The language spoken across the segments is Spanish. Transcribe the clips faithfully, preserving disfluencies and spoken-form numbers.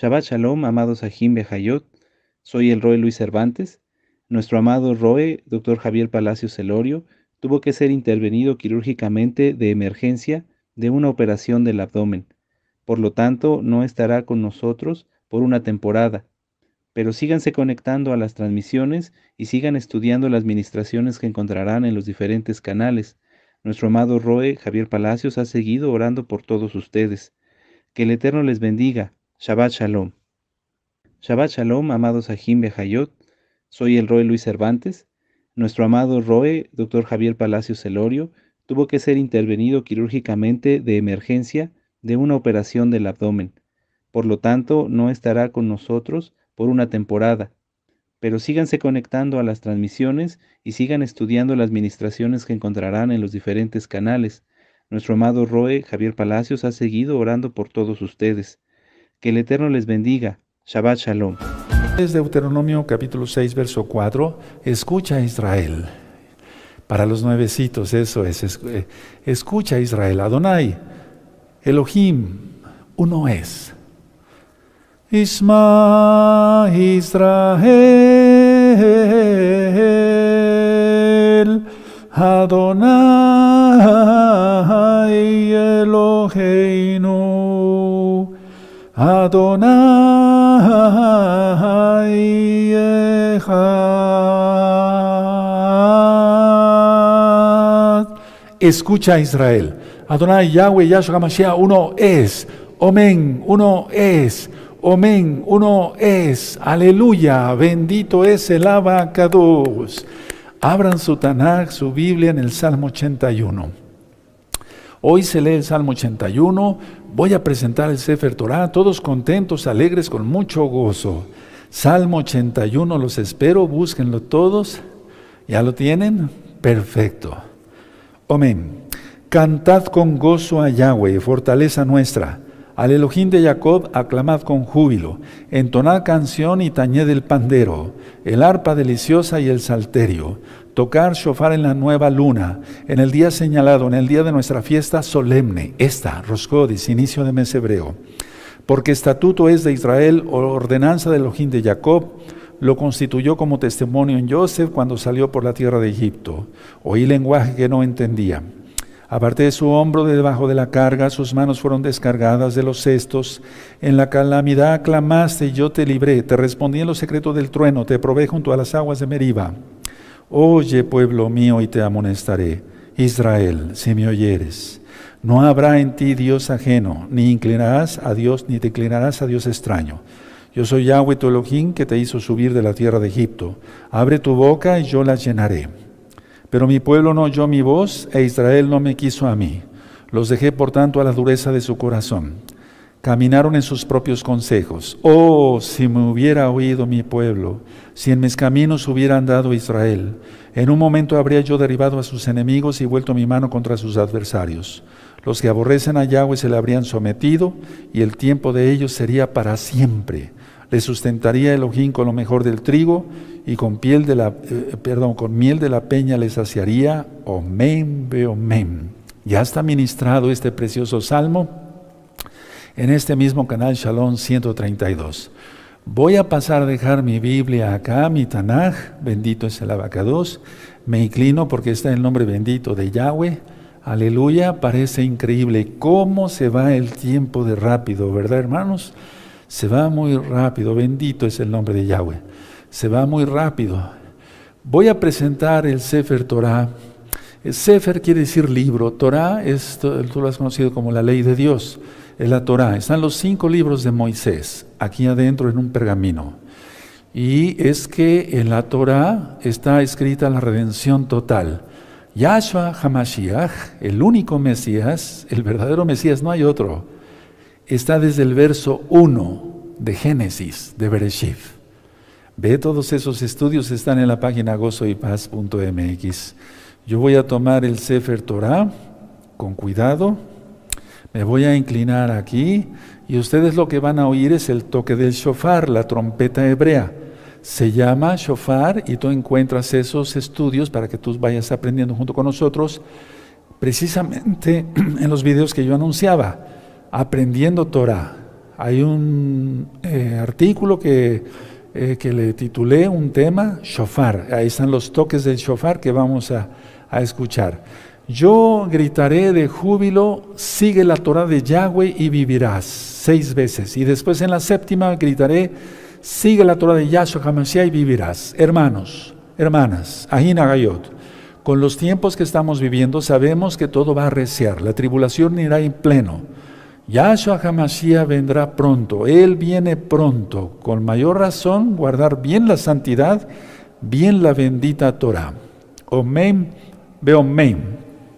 Shabbat Shalom, amados Ajim Behayot. Soy el Roe Luis Cervantes. Nuestro amado Roe, doctor Javier Palacios Celorio, tuvo que ser intervenido quirúrgicamente de emergencia de una operación del abdomen. Por lo tanto, no estará con nosotros por una temporada. Pero síganse conectando a las transmisiones y sigan estudiando las ministraciones que encontrarán en los diferentes canales. Nuestro amado Roe, Javier Palacios, ha seguido orando por todos ustedes. Que el Eterno les bendiga. Shabbat Shalom. Shabbat Shalom, amados Ajim Behayot. Soy el Roe Luis Cervantes. Nuestro amado Roe, doctor Javier Palacios Celorio, tuvo que ser intervenido quirúrgicamente de emergencia de una operación del abdomen. Por lo tanto, no estará con nosotros por una temporada. Pero síganse conectando a las transmisiones y sigan estudiando las ministraciones que encontrarán en los diferentes canales. Nuestro amado Roe, Javier Palacios, ha seguido orando por todos ustedes. Que el Eterno les bendiga. Shabbat Shalom. Es Deuteronomio capítulo seis, verso cuatro. Escucha Israel. Para los nuevecitos, eso es. Escucha Israel. Adonai, Elohim, uno es. Isma Israel, Adonai Eloheinu, Adonai Echad. Escucha Israel. Adonai Yahweh Yahshua HaMashiach, uno es. Omen, uno es. Omen, uno es. Aleluya. Bendito es el Abacados. Abran su Tanaj, su Biblia, en el Salmo ochenta y uno. Hoy se lee el Salmo ochenta y uno. Voy a presentar el Sefer Torah, todos contentos, alegres, con mucho gozo. Salmo ochenta y uno, los espero, búsquenlo todos. ¿Ya lo tienen? Perfecto. Amén. Cantad con gozo a Yahweh, fortaleza nuestra. Al Elohim de Jacob, aclamad con júbilo. Entonad canción y tañed el pandero, el arpa deliciosa y el salterio. Tocar shofar en la nueva luna, en el día señalado, en el día de nuestra fiesta solemne. Esta, Rosh Hodis, inicio de mes hebreo. Porque estatuto es de Israel, ordenanza del Elohim de Jacob, lo constituyó como testimonio en Joseph cuando salió por la tierra de Egipto. Oí lenguaje que no entendía. Aparté de su hombro de debajo de la carga, sus manos fueron descargadas de los cestos. En la calamidad clamaste y yo te libré, te respondí en los secretos del trueno, te probé junto a las aguas de Meriba. Oye, pueblo mío, y te amonestaré. Israel, si me oyeres, no habrá en ti Dios ajeno, ni inclinarás a Dios, ni te inclinarás a Dios extraño. Yo soy Yahweh tu Elohim, que te hizo subir de la tierra de Egipto. Abre tu boca y yo la llenaré. Pero mi pueblo no oyó mi voz, e Israel no me quiso a mí. Los dejé por tanto a la dureza de su corazón. Caminaron en sus propios consejos. Oh, si me hubiera oído mi pueblo, si en mis caminos hubiera andado Israel, en un momento habría yo derribado a sus enemigos y vuelto mi mano contra sus adversarios. Los que aborrecen a Yahweh se le habrían sometido, y el tiempo de ellos sería para siempre. Le sustentaría Elohim con lo mejor del trigo, y con piel de la, eh, perdón, con miel de la peña les saciaría. Omen be omen. Ya está ministrado este precioso salmo en este mismo canal Shalom ciento treinta y dos. Voy a pasar a dejar mi Biblia acá, mi Tanaj, bendito es el Abacados. Me inclino porque está el nombre bendito de Yahweh. Aleluya, parece increíble cómo se va el tiempo de rápido, ¿verdad, hermanos? Se va muy rápido, bendito es el nombre de Yahweh. Se va muy rápido. Voy a presentar el Sefer Torah. El Sefer quiere decir libro. Torah es, tú lo has conocido como la ley de Dios. Es la Torah. Están los cinco libros de Moisés aquí adentro en un pergamino. Y es que en la Torah está escrita la redención total. Yahshua HaMashiach, el único Mesías, el verdadero Mesías, no hay otro. Está desde el verso uno de Génesis, de Bereshit. Ve, todos esos estudios están en la página gozo y paz punto m x. Yo voy a tomar el Sefer Torah con cuidado, me voy a inclinar aquí, y ustedes lo que van a oír es el toque del shofar, la trompeta hebrea. Se llama shofar, y tú encuentras esos estudios para que tú vayas aprendiendo junto con nosotros, precisamente en los videos que yo anunciaba, aprendiendo Torah. hay un eh, artículo que, eh, que le titulé un tema, shofar. Ahí están los toques del shofar que vamos a, a escuchar. Yo gritaré de júbilo, sigue la Torah de Yahweh y vivirás, seis veces. Y después en la séptima gritaré, sigue la Torah de Yahshua HaMashiach y vivirás. Hermanos, hermanas, Ahin Agayot, con los tiempos que estamos viviendo sabemos que todo va a arreciar, la tribulación irá en pleno. Yahshua HaMashiach vendrá pronto, Él viene pronto, con mayor razón guardar bien la santidad, bien la bendita Torah. Omen, beomen.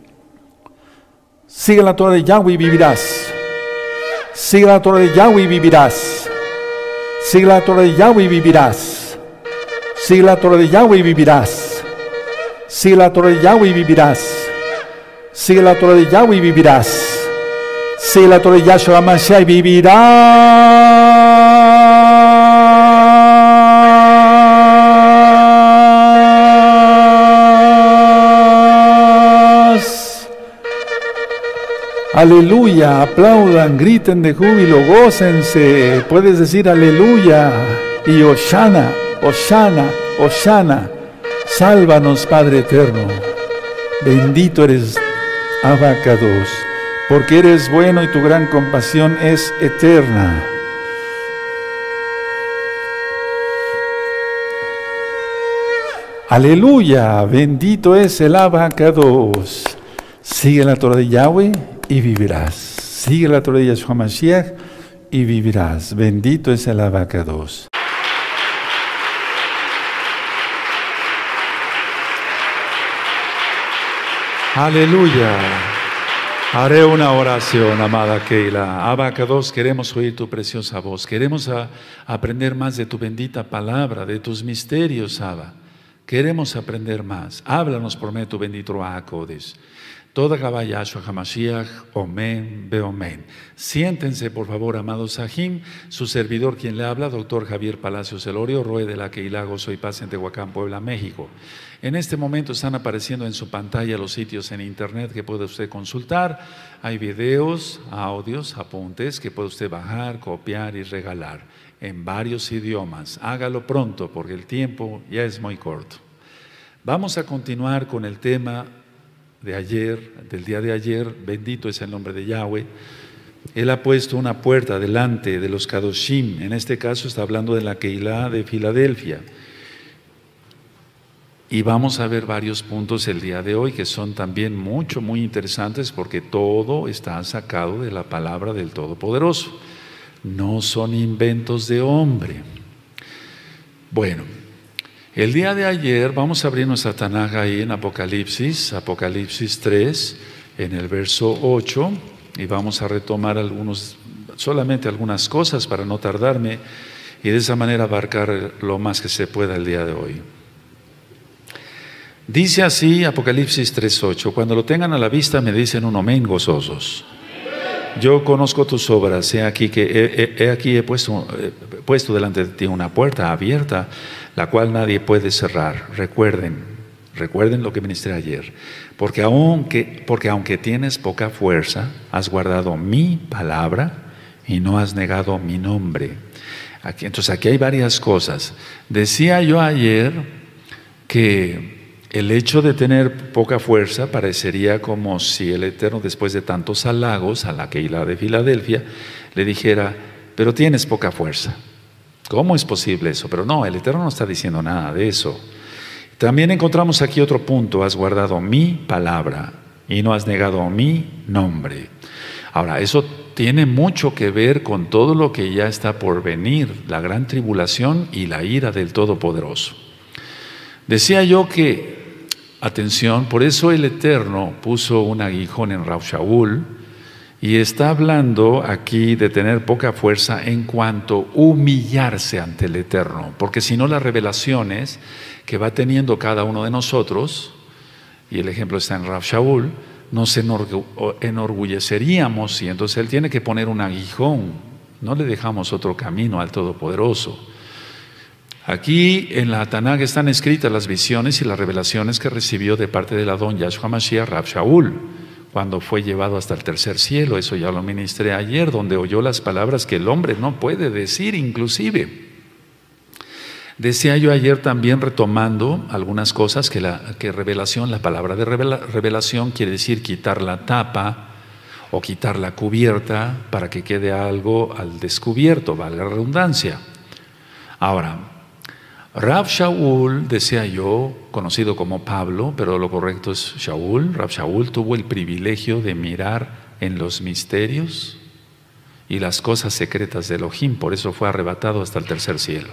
Sigue la Torah de Yahweh y vivirás. Sigue la Torah de Yahweh y vivirás. Sigue la Torah de Yahweh y vivirás. Sigue la Torah de Yahweh y vivirás. Sigue la Torah de Yahweh y vivirás. Sigue la Torah de Yahweh y vivirás. Sigue la Torah de Yahshua HaMashiach y vivirás. Aleluya, aplaudan, griten de júbilo, gócense. Puedes decir aleluya y Hoshana, Hoshana, Hoshana. Sálvanos, Padre eterno. Bendito eres, Abacados, porque eres bueno y tu gran compasión es eterna. Aleluya, bendito es el Abacados. Sigue la Torah de Yahweh y vivirás. Sigue la Torah de Yahshua HaMashiach y vivirás. Bendito es el Abacados. Aleluya. Haré una oración, amada Keila. Abacados, queremos oír tu preciosa voz. Queremos a, aprender más de tu bendita palabra, de tus misterios, Abba. Queremos aprender más. Háblanos por medio de tu bendito Abacados. Toda Gabá Yahshua HaMashiach, Omen, Beomen. Siéntense, por favor, amados Sahim. Su servidor, quien le habla, doctor Javier Palacios Celorio, Roe de la Keilah Gozo y Paz en Tehuacán, Puebla, México. En este momento están apareciendo en su pantalla los sitios en internet que puede usted consultar. Hay videos, audios, apuntes que puede usted bajar, copiar y regalar en varios idiomas. Hágalo pronto porque el tiempo ya es muy corto. Vamos a continuar con el tema de ayer, del día de ayer. Bendito es el nombre de Yahweh. Él ha puesto una puerta delante de los Kadoshim. En este caso está hablando de la Keilah de Filadelfia. Y vamos a ver varios puntos el día de hoy que son también mucho, muy interesantes porque todo está sacado de la palabra del Todopoderoso. No son inventos de hombre. Bueno, el día de ayer vamos a abrir nuestra Tanaj ahí en Apocalipsis, Apocalipsis tres, en el verso ocho, y vamos a retomar algunos, solamente algunas cosas para no tardarme y de esa manera abarcar lo más que se pueda el día de hoy. Dice así Apocalipsis tres ocho, cuando lo tengan a la vista me dicen un amén gozosos. Yo conozco tus obras, he aquí que he, he, he aquí he puesto, he puesto delante de ti una puerta abierta, la cual nadie puede cerrar. Recuerden, recuerden lo que ministré ayer, porque aunque, porque aunque tienes poca fuerza, has guardado mi palabra y no has negado mi nombre. Aquí, entonces aquí hay varias cosas. Decía yo ayer que el hecho de tener poca fuerza parecería como si el Eterno, después de tantos halagos a la Keilah de Filadelfia, le dijera, pero tienes poca fuerza. ¿Cómo es posible eso? Pero no, el Eterno no está diciendo nada de eso. También encontramos aquí otro punto, has guardado mi palabra y no has negado mi nombre. Ahora, eso tiene mucho que ver con todo lo que ya está por venir, la gran tribulación y la ira del Todopoderoso. Decía yo que, atención, por eso el Eterno puso un aguijón en Rab Shaul y está hablando aquí de tener poca fuerza en cuanto a humillarse ante el Eterno, porque si no las revelaciones que va teniendo cada uno de nosotros, y el ejemplo está en Rab Shaul, nos enorgulleceríamos y entonces él tiene que poner un aguijón, no le dejamos otro camino al Todopoderoso. Aquí en la Tanaj están escritas las visiones y las revelaciones que recibió de parte del Adón Yahshua Mashiach Rab Shaul. cuando fue llevado hasta el tercer cielo, eso ya lo ministré ayer, donde oyó las palabras que el hombre no puede decir inclusive. Decía yo ayer también, retomando algunas cosas, que, la, que revelación, la palabra de revela, revelación quiere decir quitar la tapa o quitar la cubierta para que quede algo al descubierto, valga la redundancia. Ahora, Rav Shaul, decía yo, conocido como Pablo, pero lo correcto es Shaul, Rav Shaul tuvo el privilegio de mirar en los misterios y las cosas secretas de Elohim, por eso fue arrebatado hasta el tercer cielo.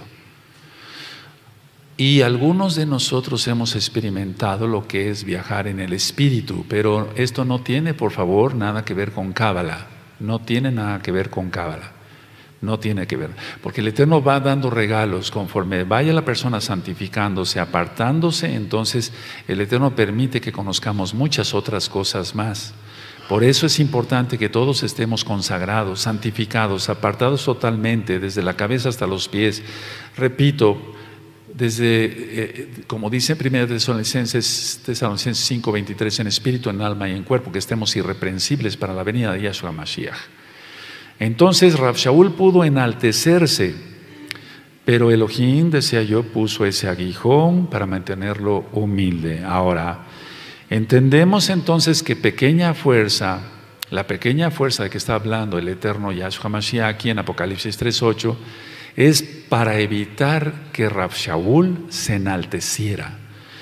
Y algunos de nosotros hemos experimentado lo que es viajar en el espíritu, pero esto no tiene, por favor, nada que ver con Cábala, no tiene nada que ver con Cábala. No tiene que ver, porque el Eterno va dando regalos conforme vaya la persona santificándose, apartándose, entonces el Eterno permite que conozcamos muchas otras cosas más. Por eso es importante que todos estemos consagrados, santificados, apartados totalmente, desde la cabeza hasta los pies. Repito, desde, eh, como dice primera Tesalonicenses, Tesalonicenses cinco veintitrés, en espíritu, en alma y en cuerpo, que estemos irreprensibles para la venida de Yahshua Mashiach. Entonces Rav Shaul pudo enaltecerse, pero Elohim, decía yo, puso ese aguijón para mantenerlo humilde. Ahora, entendemos entonces que pequeña fuerza, la pequeña fuerza de que está hablando el eterno Yahshua Mashiach aquí en Apocalipsis tres ocho, es para evitar que Rav Shaul se enalteciera.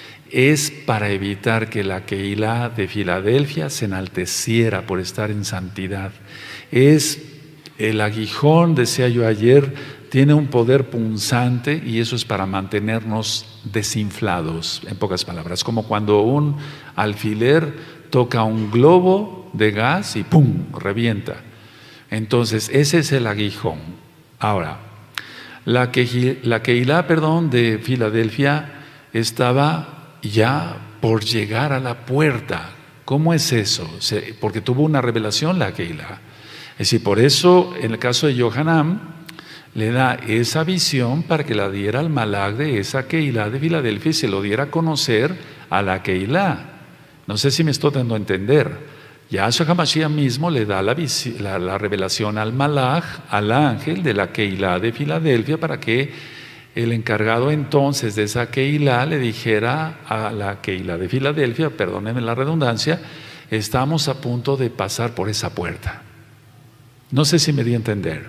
Es para evitar que la Keilah de Filadelfia se enalteciera por estar en santidad. Es el aguijón, decía yo ayer, tiene un poder punzante y eso es para mantenernos desinflados, en pocas palabras, como cuando un alfiler toca un globo de gas y ¡pum!, revienta. Entonces, ese es el aguijón. Ahora, la Keilah, perdón, de Filadelfia estaba ya por llegar a la puerta. ¿Cómo es eso? Porque tuvo una revelación la Keilah. Es decir, por eso en el caso de Yohanan le da esa visión para que la diera al malaj de esa Keilah de Filadelfia y se lo diera a conocer a la Keilah. No sé si me estoy dando a entender. Yahshua HaMashiach mismo le da la, la, la revelación al malaj, al ángel de la Keilah de Filadelfia, para que el encargado entonces de esa Keilah le dijera a la Keilah de Filadelfia, perdónenme la redundancia, estamos a punto de pasar por esa puerta. No sé si me di a entender.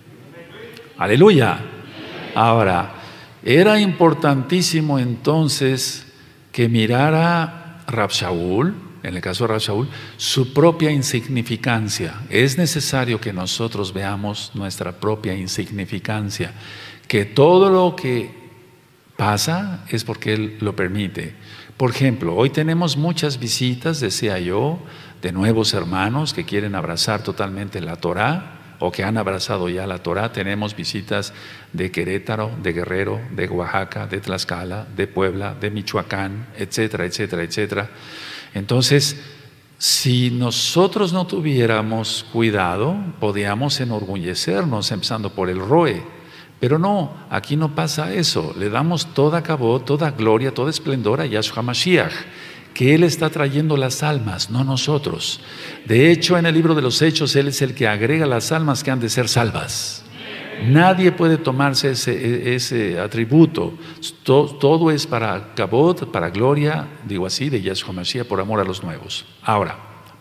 Aleluya. Ahora, era importantísimo entonces que mirara Rav Shaul, en el caso de Rav Shaul, su propia insignificancia. Es necesario que nosotros veamos nuestra propia insignificancia, que todo lo que pasa es porque Él lo permite. Por ejemplo, hoy tenemos muchas visitas, decía yo, de nuevos hermanos que quieren abrazar totalmente la Torah o que han abrazado ya la Torah. Tenemos visitas de Querétaro, de Guerrero, de Oaxaca, de Tlaxcala, de Puebla, de Michoacán, etcétera, etcétera, etcétera. Entonces, si nosotros no tuviéramos cuidado, podíamos enorgullecernos, empezando por el Roe. Pero no, aquí no pasa eso. Le damos toda cabot, toda gloria, toda esplendor a Yahshua Mashiach, que Él está trayendo las almas, no nosotros. De hecho, en el libro de los Hechos, Él es el que agrega las almas que han de ser salvas. Nadie puede tomarse ese, ese atributo. Todo, todo es para cabot, para gloria, digo así, de Yahshua Mashiach, por amor a los nuevos. Ahora,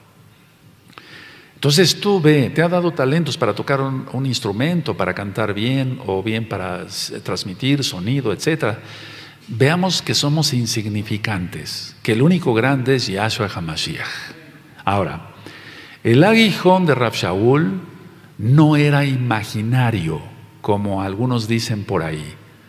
entonces tú ve, te ha dado talentos para tocar un, un instrumento, para cantar bien o bien para transmitir sonido, etcétera. Veamos que somos insignificantes, que el único grande es Yahshua HaMashiach. Ahora, el aguijón de Rav Shaul no era imaginario, como algunos dicen por ahí.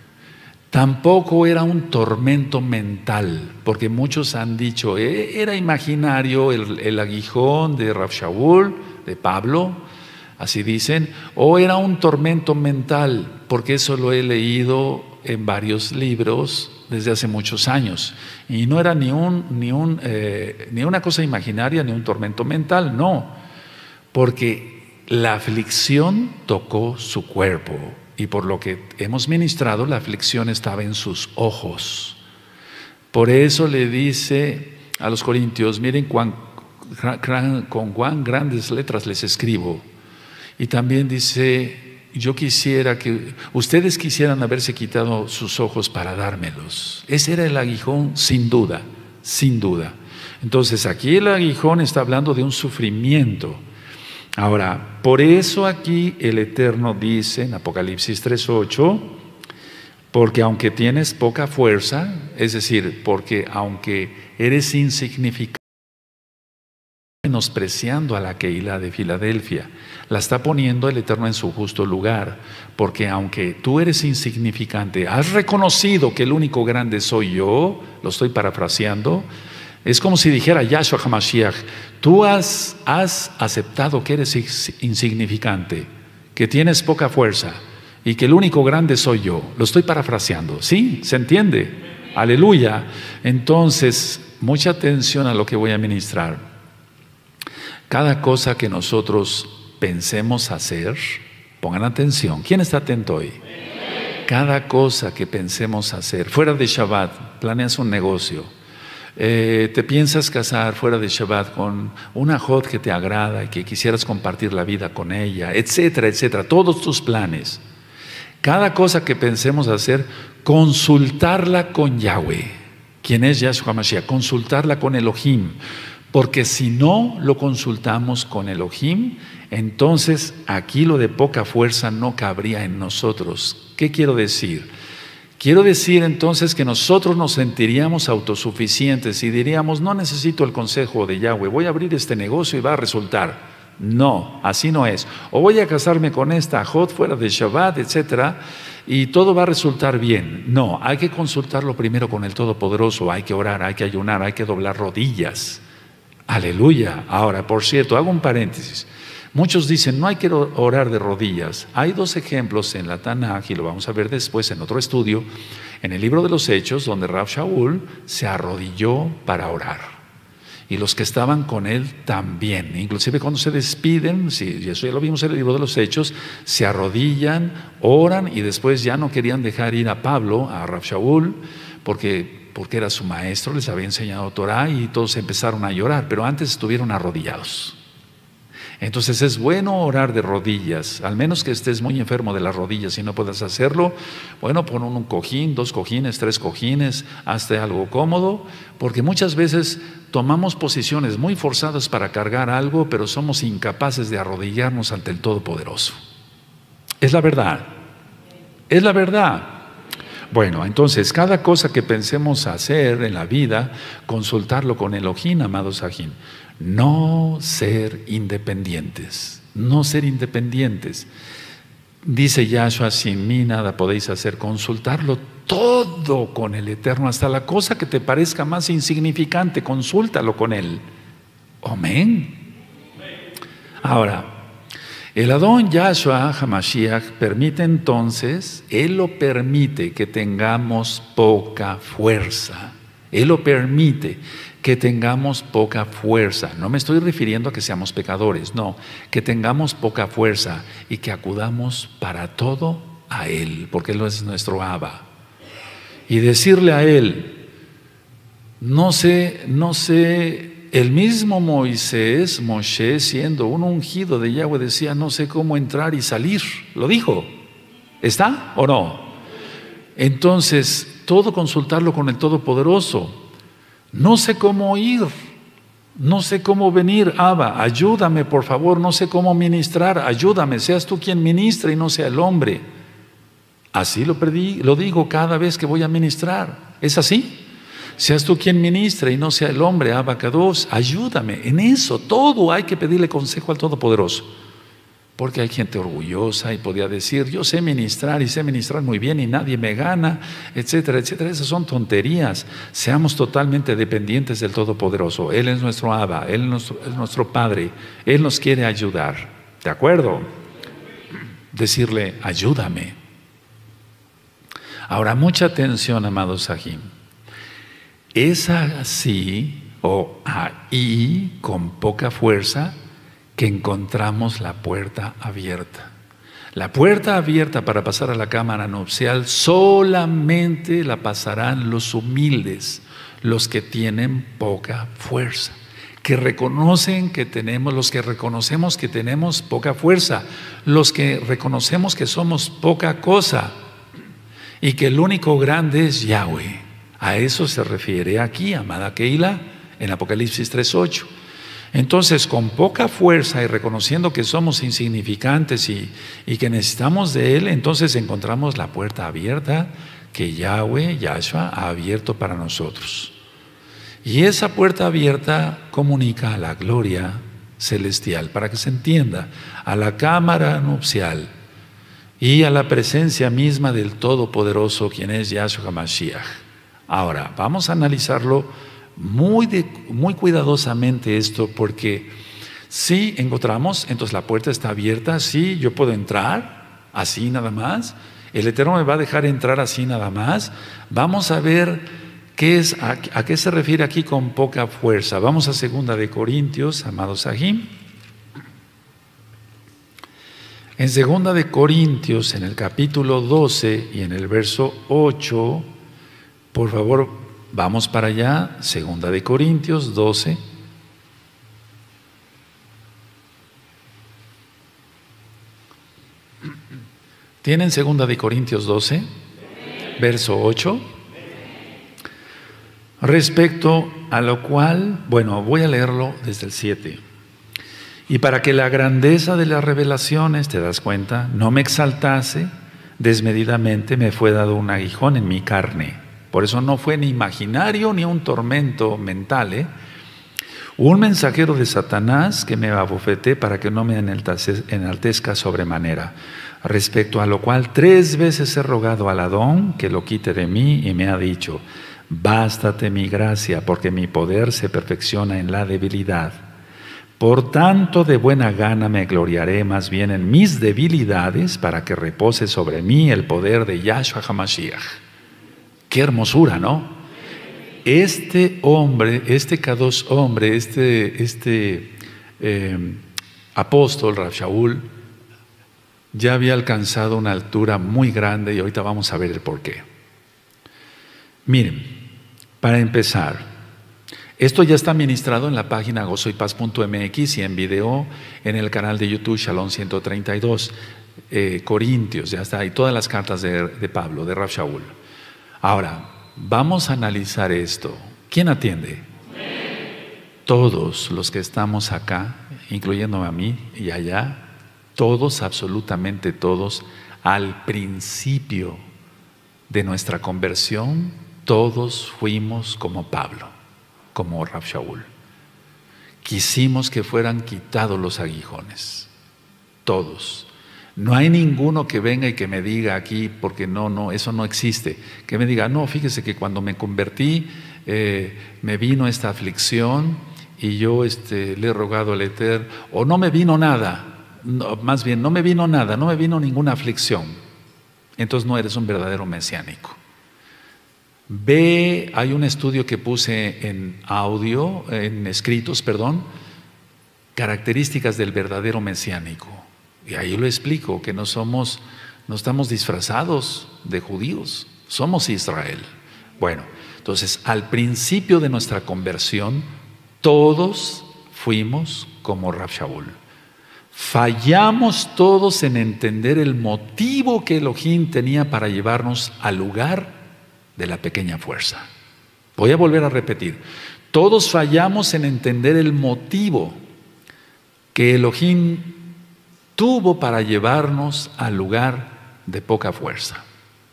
Tampoco era un tormento mental, porque muchos han dicho, eh, era imaginario el, el aguijón de Rav Shaul, de Pablo, así dicen, o era un tormento mental, porque eso lo he leído en varios libros desde hace muchos años. Y no era ni, un, ni, un, eh, ni una cosa imaginaria, ni un tormento mental, no, porque la aflicción tocó su cuerpo. Y por lo que hemos ministrado, la aflicción estaba en sus ojos. Por eso le dice a los corintios, miren cuán, con cuán grandes letras les escribo. Y también dice, yo quisiera que ustedes quisieran haberse quitado sus ojos para dármelos. Ese era el aguijón, sin duda, sin duda. Entonces aquí el aguijón está hablando de un sufrimiento. Ahora, por eso aquí el Eterno dice en Apocalipsis tres ocho, porque aunque tienes poca fuerza, es decir, porque aunque eres insignificante, menospreciando a la Keilah de Filadelfia, la está poniendo el Eterno en su justo lugar, porque aunque tú eres insignificante, has reconocido que el único grande soy yo, lo estoy parafraseando, es como si dijera Yahshua HaMashiach, tú has, has aceptado que eres insignificante, que tienes poca fuerza y que el único grande soy yo, lo estoy parafraseando, ¿sí? ¿Se entiende? Aleluya. Entonces, mucha atención a lo que voy a ministrar. Cada cosa que nosotros pensemos hacer, pongan atención, ¿quién está atento hoy? Cada cosa que pensemos hacer, fuera de Shabbat, planeas un negocio, eh, te piensas casar fuera de Shabbat con una jod que te agrada y que quisieras compartir la vida con ella, etcétera, etcétera, todos tus planes. Cada cosa que pensemos hacer, consultarla con Yahweh, quien es Yahshua Mashiach, consultarla con Elohim. Porque si no lo consultamos con Elohim, entonces aquí lo de poca fuerza no cabría en nosotros. ¿Qué quiero decir? Quiero decir entonces que nosotros nos sentiríamos autosuficientes y diríamos, no necesito el consejo de Yahweh, voy a abrir este negocio y va a resultar. No, así no es. O voy a casarme con esta ajot fuera de Shabbat, etcétera, y todo va a resultar bien. No, hay que consultarlo primero con el Todopoderoso, hay que orar, hay que ayunar, hay que doblar rodillas. Aleluya. Ahora, por cierto, hago un paréntesis. Muchos dicen, no hay que orar de rodillas. Hay dos ejemplos en la Tanaj, y lo vamos a ver después en otro estudio, en el libro de los Hechos, donde Rab Shaul se arrodilló para orar. Y los que estaban con él también. Inclusive cuando se despiden, sí, eso ya lo vimos en el libro de los Hechos, se arrodillan, oran y después ya no querían dejar ir a Pablo, a Rab Shaul, porque... porque era su maestro, les había enseñado Torah y todos empezaron a llorar, pero antes estuvieron arrodillados. Entonces es bueno orar de rodillas, al menos que estés muy enfermo de las rodillas y no puedas hacerlo. Bueno, pon un cojín, dos cojines, tres cojines, hazte algo cómodo, porque muchas veces tomamos posiciones muy forzadas para cargar algo, pero somos incapaces de arrodillarnos ante el Todopoderoso. Es la verdad, es la verdad. Bueno, entonces, cada cosa que pensemos hacer en la vida, consultarlo con Elohim, amados Sajín. No ser independientes, no ser independientes. Dice Yahshua, sin mí nada podéis hacer, consultarlo todo con el Eterno, hasta la cosa que te parezca más insignificante, consúltalo con Él. Amén. Ahora, el Adón Yahshua HaMashiach permite entonces, Él lo permite que tengamos poca fuerza. Él lo permite que tengamos poca fuerza. No me estoy refiriendo a que seamos pecadores, no, que tengamos poca fuerza y que acudamos para todo a Él, porque Él es nuestro Abba. Y decirle a Él, no sé, no sé... El mismo Moisés, Moshe, siendo un ungido de Yahweh, decía, no sé cómo entrar y salir. Lo dijo. ¿Está o no? Entonces, todo consultarlo con el Todopoderoso. No sé cómo ir. No sé cómo venir. Abba, ayúdame, por favor. No sé cómo ministrar. Ayúdame. Seas tú quien ministre y no sea el hombre. Así lo, perdí, lo digo cada vez que voy a ministrar. ¿Es así? Seas tú quien ministre y no sea el hombre, Abacados, ayúdame. En eso, todo hay que pedirle consejo al Todopoderoso. Porque hay gente orgullosa y podía decir, yo sé ministrar y sé ministrar muy bien y nadie me gana, etcétera, etcétera. Esas son tonterías. Seamos totalmente dependientes del Todopoderoso. Él es nuestro Abba, Él es nuestro, es nuestro Padre. Él nos quiere ayudar. ¿De acuerdo? Decirle, ayúdame. Ahora, mucha atención, amados Sahim. Es así o ahí, con poca fuerza, que encontramos la puerta abierta. La puerta abierta para pasar a la cámara nupcial solamente la pasarán los humildes, los que tienen poca fuerza. que reconocen que tenemos, los que reconocemos que tenemos poca fuerza, los que reconocemos que somos poca cosa y que el único grande es Yahweh. A eso se refiere aquí, amada Keila, en Apocalipsis tres ocho. Entonces, con poca fuerza y reconociendo que somos insignificantes y, y que necesitamos de Él, entonces encontramos la puerta abierta que Yahweh, Yahshua, ha abierto para nosotros. Y esa puerta abierta comunica a la gloria celestial, para que se entienda, a la cámara nupcial y a la presencia misma del Todopoderoso, quien es Yahshua HaMashiach. Ahora, vamos a analizarlo muy, de, muy cuidadosamente esto, porque si encontramos, entonces la puerta está abierta, sí, yo puedo entrar, así nada más, el Eterno me va a dejar entrar así nada más. Vamos a ver ¿Qué es, a, ¿A qué se refiere aquí con poca fuerza? Vamos a segunda de Corintios, amados Sahim. En segunda de Corintios, en el capítulo doce y en el verso ocho, por favor, vamos para allá. Segunda de Corintios doce. ¿Tienen segunda de Corintios doce? Verso ocho. Respecto a lo cual, bueno, voy a leerlo desde el siete. Y para que la grandeza de las revelaciones, ¿te das cuenta?, no me exaltase desmedidamente, me fue dado un aguijón en mi carne. Por eso no fue ni imaginario ni un tormento mental, ¿eh? Un mensajero de Satanás que me abofeté para que no me enaltezca sobremanera. Respecto a lo cual tres veces he rogado al Adón que lo quite de mí y me ha dicho: bástate mi gracia, porque mi poder se perfecciona en la debilidad. Por tanto, de buena gana me gloriaré más bien en mis debilidades, para que repose sobre mí el poder de Yahshua HaMashiach. Qué hermosura, ¿no? Este hombre, este Kadosh hombre, este, este eh, apóstol Rav Shaul, ya había alcanzado una altura muy grande y ahorita vamos a ver el porqué. Miren, para empezar, esto ya está ministrado en la página gozo y paz punto m x y en video en el canal de YouTube Shalom ciento treinta y dos, eh, Corintios, ya está ahí, todas las cartas de, de Pablo, de Rav Shaul. Ahora, vamos a analizar esto. ¿Quién atiende? Todos los que estamos acá, incluyéndome a mí y allá, todos, absolutamente todos, al principio de nuestra conversión, todos fuimos como Pablo, como Rav Shaul. Quisimos que fueran quitados los aguijones, todos. No hay ninguno que venga y que me diga aquí, porque no, no, eso no existe, que me diga, no, fíjese que cuando me convertí eh, me vino esta aflicción y yo este, le he rogado al Eterno, o no me vino nada, no, más bien no me vino nada, no me vino ninguna aflicción. Entonces no eres un verdadero mesiánico. Ve, hay un estudio que puse en audio, en escritos, perdón, características del verdadero mesiánico. Y ahí lo explico, que no somos, no estamos disfrazados de judíos, somos Israel. Bueno, entonces al principio de nuestra conversión, todos fuimos como Rav Shaul. Fallamos todos en entender el motivo que Elohim tenía para llevarnos al lugar de la pequeña fuerza. Voy a volver a repetir. Todos fallamos en entender el motivo que Elohim tuvo para llevarnos al lugar de poca fuerza.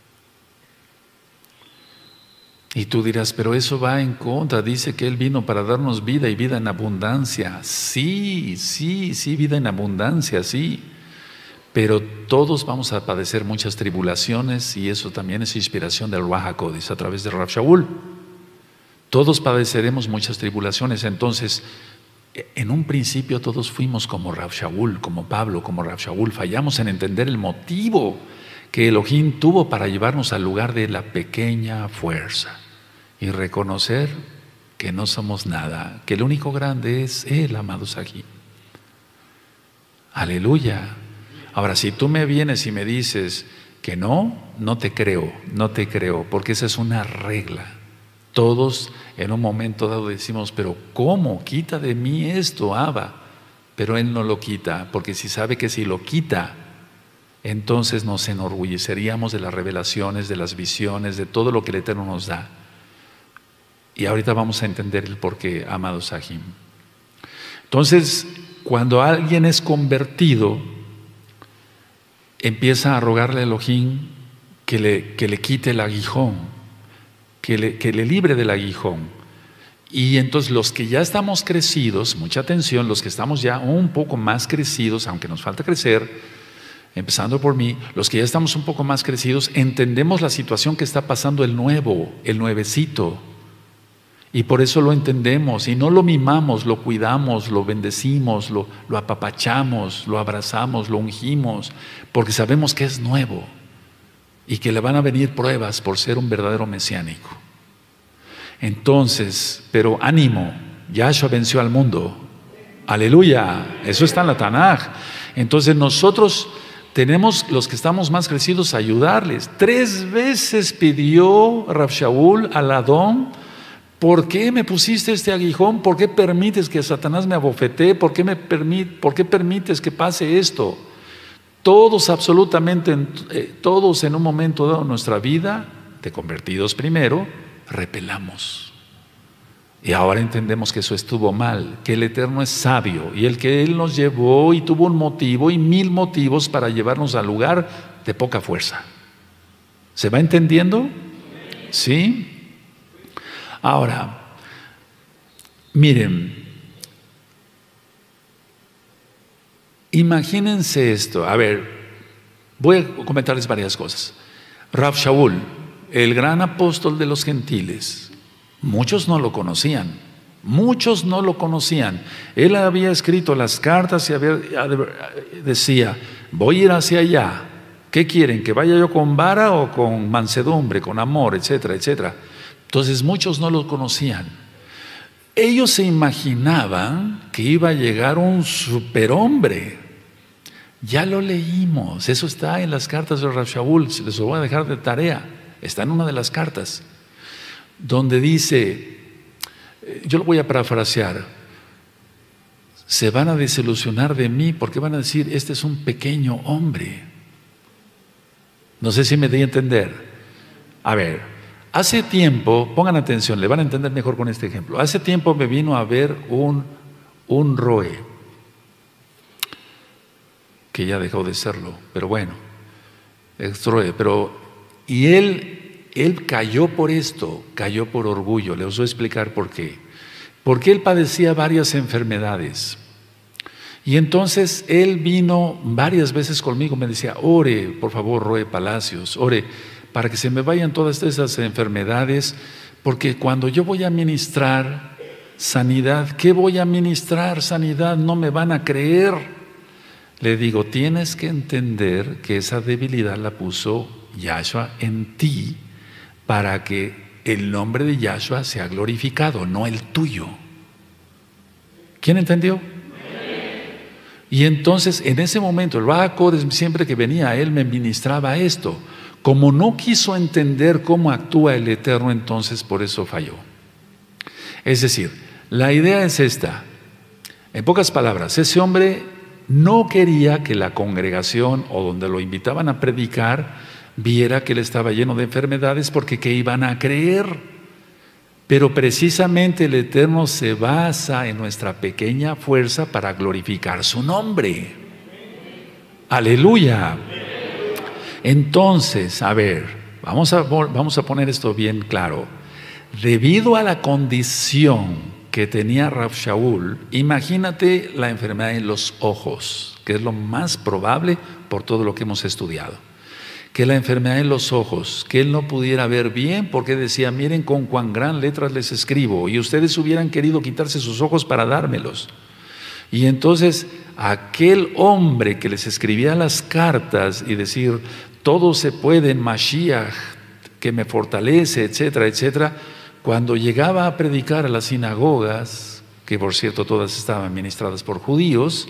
Y tú dirás, pero eso va en contra, dice que Él vino para darnos vida y vida en abundancia. Sí, sí, sí, vida en abundancia, sí. Pero todos vamos a padecer muchas tribulaciones y eso también es inspiración del Ruach HaKodesh a través de Rav Shaul. Todos padeceremos muchas tribulaciones, entonces en un principio todos fuimos como Rav Shaul, como Pablo, como Rav Shaul. Fallamos en entender el motivo que Elohim tuvo para llevarnos al lugar de la pequeña fuerza y reconocer que no somos nada, que el único grande es Él, amados aquí. Aleluya. Ahora, si tú me vienes y me dices que no, no te creo, no te creo, porque esa es una regla. Todos en un momento dado decimos, pero ¿cómo? Quita de mí esto, Abba. Pero Él no lo quita, porque si sabe que si lo quita, entonces nos enorgulleceríamos de las revelaciones, de las visiones, de todo lo que el Eterno nos da. Y ahorita vamos a entender el porqué, amado Sahim. Entonces, cuando alguien es convertido, empieza a rogarle a Elohim que le, que le quite el aguijón, que le, que le libre del aguijón. Y entonces los que ya estamos crecidos, mucha atención, los que estamos ya un poco más crecidos, aunque nos falta crecer, empezando por mí, los que ya estamos un poco más crecidos, entendemos la situación que está pasando el nuevo, el nuevecito. Y por eso lo entendemos y no lo mimamos, lo cuidamos, lo bendecimos, lo, lo apapachamos, lo abrazamos, lo ungimos, porque sabemos que es nuevo y que le van a venir pruebas por ser un verdadero mesiánico. Entonces, pero ánimo, Yahshua venció al mundo. Aleluya, eso está en la Tanaj. Entonces nosotros tenemos, los que estamos más crecidos, ayudarles. Tres veces pidió Rav Shaul al Adón: ¿por qué me pusiste este aguijón? ¿Por qué permites que Satanás me abofetee? ¿Por qué, me permit, ¿Por qué permites que pase esto? Todos, absolutamente, eh, todos en un momento dado de nuestra vida, de convertidos primero, repelamos. Y ahora entendemos que eso estuvo mal, que el Eterno es sabio y el que Él nos llevó y tuvo un motivo y mil motivos para llevarnos al lugar de poca fuerza. ¿Se va entendiendo? ¿Sí? Ahora, miren, imagínense esto. A ver, voy a comentarles varias cosas. Rav Shaul, el gran apóstol de los gentiles, muchos no lo conocían, muchos no lo conocían. Él había escrito las cartas y había, decía: voy a ir hacia allá. ¿Qué quieren? ¿Que vaya yo con vara o con mansedumbre, con amor, etcétera, etcétera? Entonces muchos no lo conocían. Ellos se imaginaban que iba a llegar un superhombre. Ya lo leímos, eso está en las cartas de Rav Shaul, se les voy a dejar de tarea. Está en una de las cartas, donde dice, yo lo voy a parafrasear: se van a desilusionar de mí porque van a decir, este es un pequeño hombre. No sé si me di a entender. A ver, hace tiempo, pongan atención, le van a entender mejor con este ejemplo. Hace tiempo me vino a ver un, un roe, que ya dejó de serlo, pero bueno, es roe, pero... Y él, él cayó por esto, cayó por orgullo. Les voy a explicar por qué. Porque él padecía varias enfermedades. Y entonces él vino varias veces conmigo, me decía: ore, por favor, Roe Palacios, ore, para que se me vayan todas esas enfermedades, porque cuando yo voy a ministrar sanidad, ¿qué voy a ministrar sanidad? No me van a creer. Le digo: tienes que entender que esa debilidad la puso Yahshua en ti para que el nombre de Yahshua sea glorificado, no el tuyo. ¿Quién entendió? Y entonces en ese momento el Baja Kodesh, siempre que venía a él, me ministraba esto. Como no quiso entender cómo actúa el Eterno, entonces por eso falló. Es decir, la idea es esta. En pocas palabras, ese hombre no quería que la congregación o donde lo invitaban a predicar viera que él estaba lleno de enfermedades, porque ¿qué iban a creer? Pero precisamente el Eterno se basa en nuestra pequeña fuerza para glorificar su nombre. Aleluya. Entonces, a ver, vamos a, vamos a poner esto bien claro. Debido a la condición que tenía Rav Shaul, imagínate la enfermedad en los ojos, que es lo más probable por todo lo que hemos estudiado. Que la enfermedad en los ojos, que él no pudiera ver bien, porque decía: miren con cuán gran letras les escribo, y ustedes hubieran querido quitarse sus ojos para dármelos. Y entonces aquel hombre que les escribía las cartas y decir: todo se puede en Mashiach, que me fortalece, etcétera, etcétera, cuando llegaba a predicar a las sinagogas, que por cierto todas estaban administradas por judíos,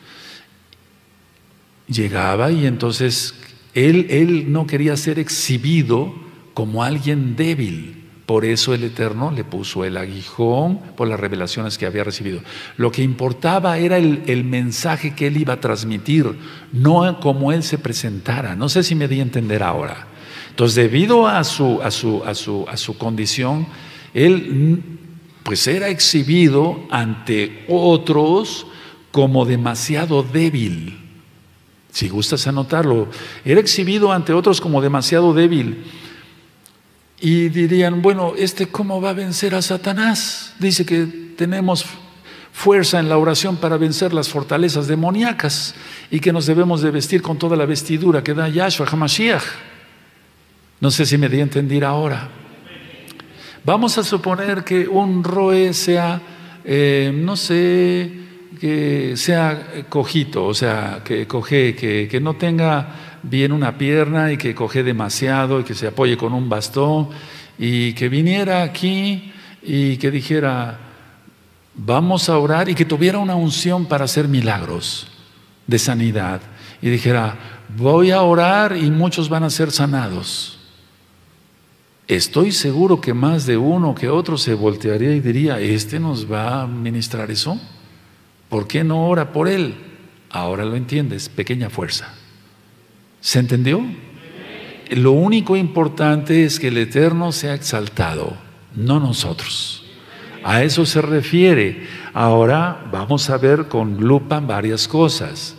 llegaba y entonces Él, él no quería ser exhibido como alguien débil, Por eso el Eterno le puso el aguijón por las revelaciones que había recibido. Lo que importaba era el, el mensaje que él iba a transmitir, no cómo él se presentara. No sé si me di a entender ahora. Entonces, debido a su, a su, a su, a su condición, él pues era exhibido ante otros como demasiado débil. Si gustas anotarlo, era exhibido ante otros como demasiado débil. Y dirían, bueno, ¿este cómo va a vencer a Satanás? Dice que tenemos fuerza en la oración para vencer las fortalezas demoníacas y que nos debemos de vestir con toda la vestidura que da Yahshua HaMashiach. No sé si me di a entender ahora. Vamos a suponer que un roe sea, eh, no sé, que sea cojito, o sea, que coge, que, que no tenga bien una pierna y que coge demasiado y que se apoye con un bastón y que viniera aquí y que dijera, vamos a orar, y que tuviera una unción para hacer milagros de sanidad y dijera, voy a orar y muchos van a ser sanados. Estoy seguro que más de uno que otro se voltearía y diría, ¿este nos va a ministrar eso? ¿Por qué no ora por él? Ahora lo entiendes, pequeña fuerza. ¿Se entendió? Lo único importante es que el Eterno sea exaltado, no nosotros. A eso se refiere. Ahora vamos a ver con lupa varias cosas.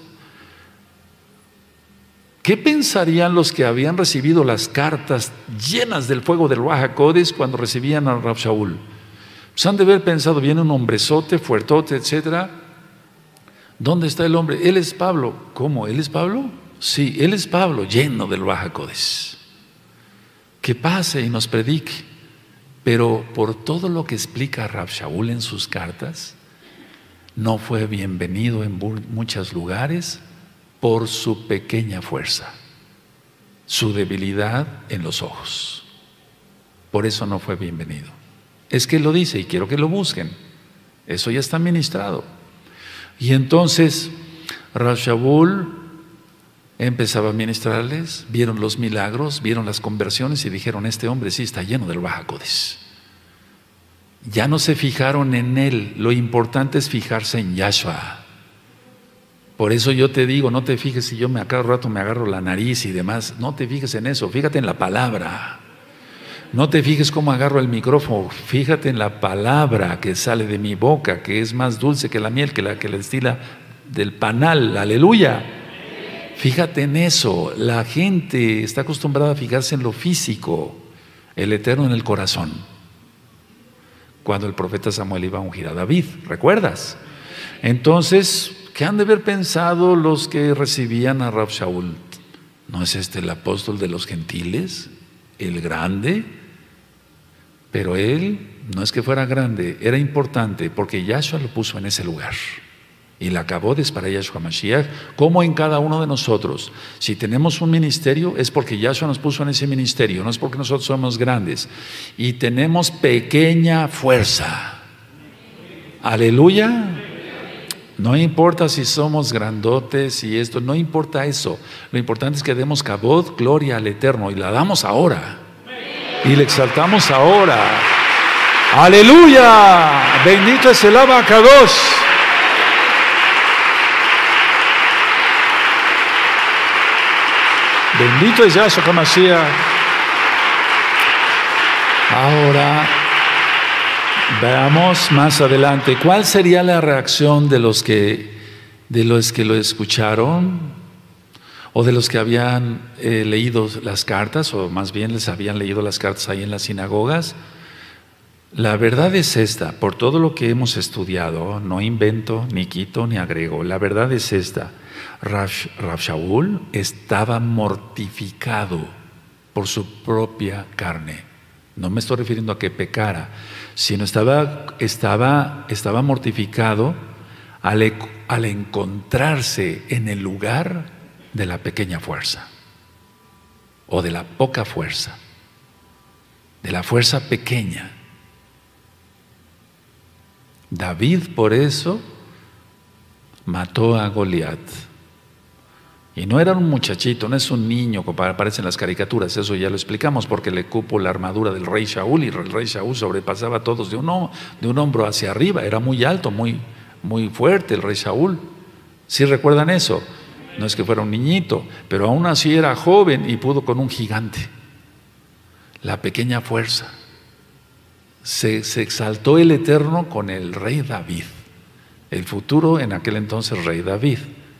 ¿Qué pensarían los que habían recibido las cartas llenas del fuego del Ruach HaKodesh cuando recibían a Rav Shaul? Pues han de haber pensado, viene un hombrezote, fuertote, etcétera. ¿Dónde está el hombre? Él es Pablo. ¿Cómo? ¿Él es Pablo? Sí, él es Pablo, lleno del Ruach HaKodesh. Que pase y nos predique. Pero por todo lo que explica Rav Shaul en sus cartas, no fue bienvenido en muchos lugares por su pequeña fuerza, su debilidad en los ojos. Por eso no fue bienvenido. Es que él lo dice y quiero que lo busquen. Eso ya está ministrado. Y entonces Rav Shaul empezaba a ministrarles, vieron los milagros, vieron las conversiones y dijeron, este hombre sí está lleno del Ruach HaKodesh. Ya no se fijaron en él, lo importante es fijarse en Yahshua. Por eso yo te digo, no te fijes si yo me a cada rato me agarro la nariz y demás, no te fijes en eso, fíjate en la palabra. No te fijes cómo agarro el micrófono, fíjate en la palabra que sale de mi boca, que es más dulce que la miel, que la que le destila del panal, aleluya. Fíjate en eso. La gente está acostumbrada a fijarse en lo físico, el Eterno en el corazón. Cuando el profeta Samuel iba a ungir a David, ¿recuerdas? Entonces, ¿qué han de haber pensado los que recibían a Rav Shaul? ¿No es este el apóstol de los gentiles, el grande? Pero él no es que fuera grande, era importante porque Yahshua lo puso en ese lugar. Y la acabó de para Yahshua Mashiach, como en cada uno de nosotros. Si tenemos un ministerio, es porque Yahshua nos puso en ese ministerio, no es porque nosotros somos grandes. Y tenemos pequeña fuerza. Aleluya. No importa si somos grandotes y esto, no importa eso. Lo importante es que demos kabod, gloria al Eterno, y la damos ahora. Y le exaltamos ahora. Aleluya. Bendito es el Abacados. Bendito es Yahshua HaMashiach. Ahora veamos más adelante cuál sería la reacción de los que de los que lo escucharon o de los que habían eh, leído las cartas, o más bien les habían leído las cartas ahí en las sinagogas. La verdad es esta, por todo lo que hemos estudiado, no invento, ni quito, ni agrego. La verdad es esta. Rav, Rav Shaul estaba mortificado por su propia carne. No me estoy refiriendo a que pecara, sino estaba, estaba, estaba mortificado al, al encontrarse en el lugar de la pequeña fuerza o de la poca fuerza, de la fuerza pequeña. David por eso mató a Goliat, Y no era un muchachito, no es un niño como aparece en las caricaturas, eso ya lo explicamos, porque le cupo la armadura del rey Shaul y el rey Shaul sobrepasaba a todos de un, de un hombro hacia arriba, era muy alto, muy, muy fuerte el rey Shaul. ¿Sí recuerdan eso? No es que fuera un niñito, pero aún así era joven y pudo con un gigante. La pequeña fuerza. Se, se exaltó el Eterno con el rey David, el futuro en aquel entonces rey David.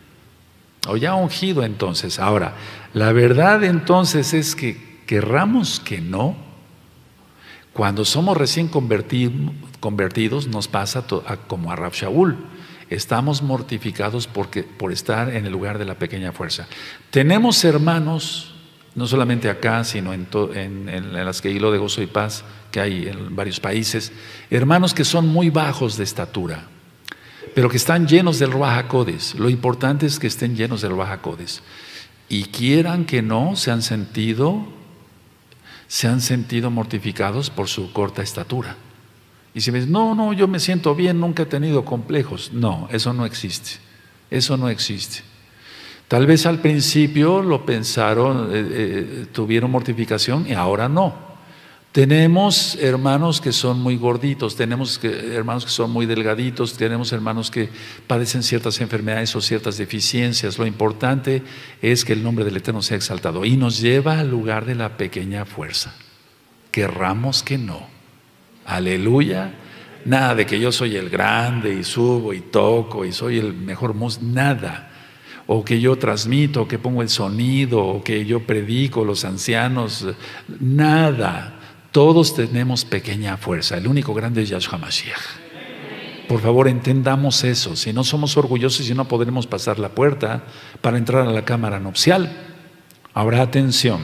O ya ungido entonces. Ahora, la verdad entonces es que querramos que no, cuando somos recién convertidos nos pasa como a Rav Shaul. Estamos mortificados porque, por estar en el lugar de la pequeña fuerza. Tenemos hermanos, no solamente acá, sino en, to, en, en las Kehilot de Gozo y Paz que hay en varios países, hermanos que son muy bajos de estatura, pero que están llenos del Ruach HaKodesh. Lo importante es que estén llenos del Ruach HaKodesh. Y quieran que no, se han sentido, se han sentido mortificados por su corta estatura. Y si me dicen, no, no, yo me siento bien, nunca he tenido complejos. No, eso no existe. Eso no existe. Tal vez al principio lo pensaron, eh, eh, tuvieron mortificación y ahora no. Tenemos hermanos que son muy gorditos, tenemos que, hermanos que son muy delgaditos, tenemos hermanos que padecen ciertas enfermedades o ciertas deficiencias. Lo importante es que el nombre del Eterno sea exaltado y nos lleva al lugar de la pequeña fuerza. Querramos que no. Aleluya. Nada de que yo soy el grande y subo y toco y soy el mejor músico, nada. O que yo transmito, o que pongo el sonido, o que yo predico, los ancianos, nada. Todos tenemos pequeña fuerza. El único grande es Yahshua Mashiach. Por favor, entendamos eso. Si no somos orgullosos y no podremos pasar la puerta para entrar a la cámara nupcial. Ahora, atención.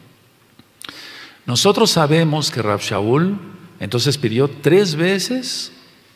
Nosotros sabemos que Rav Shaul entonces pidió tres veces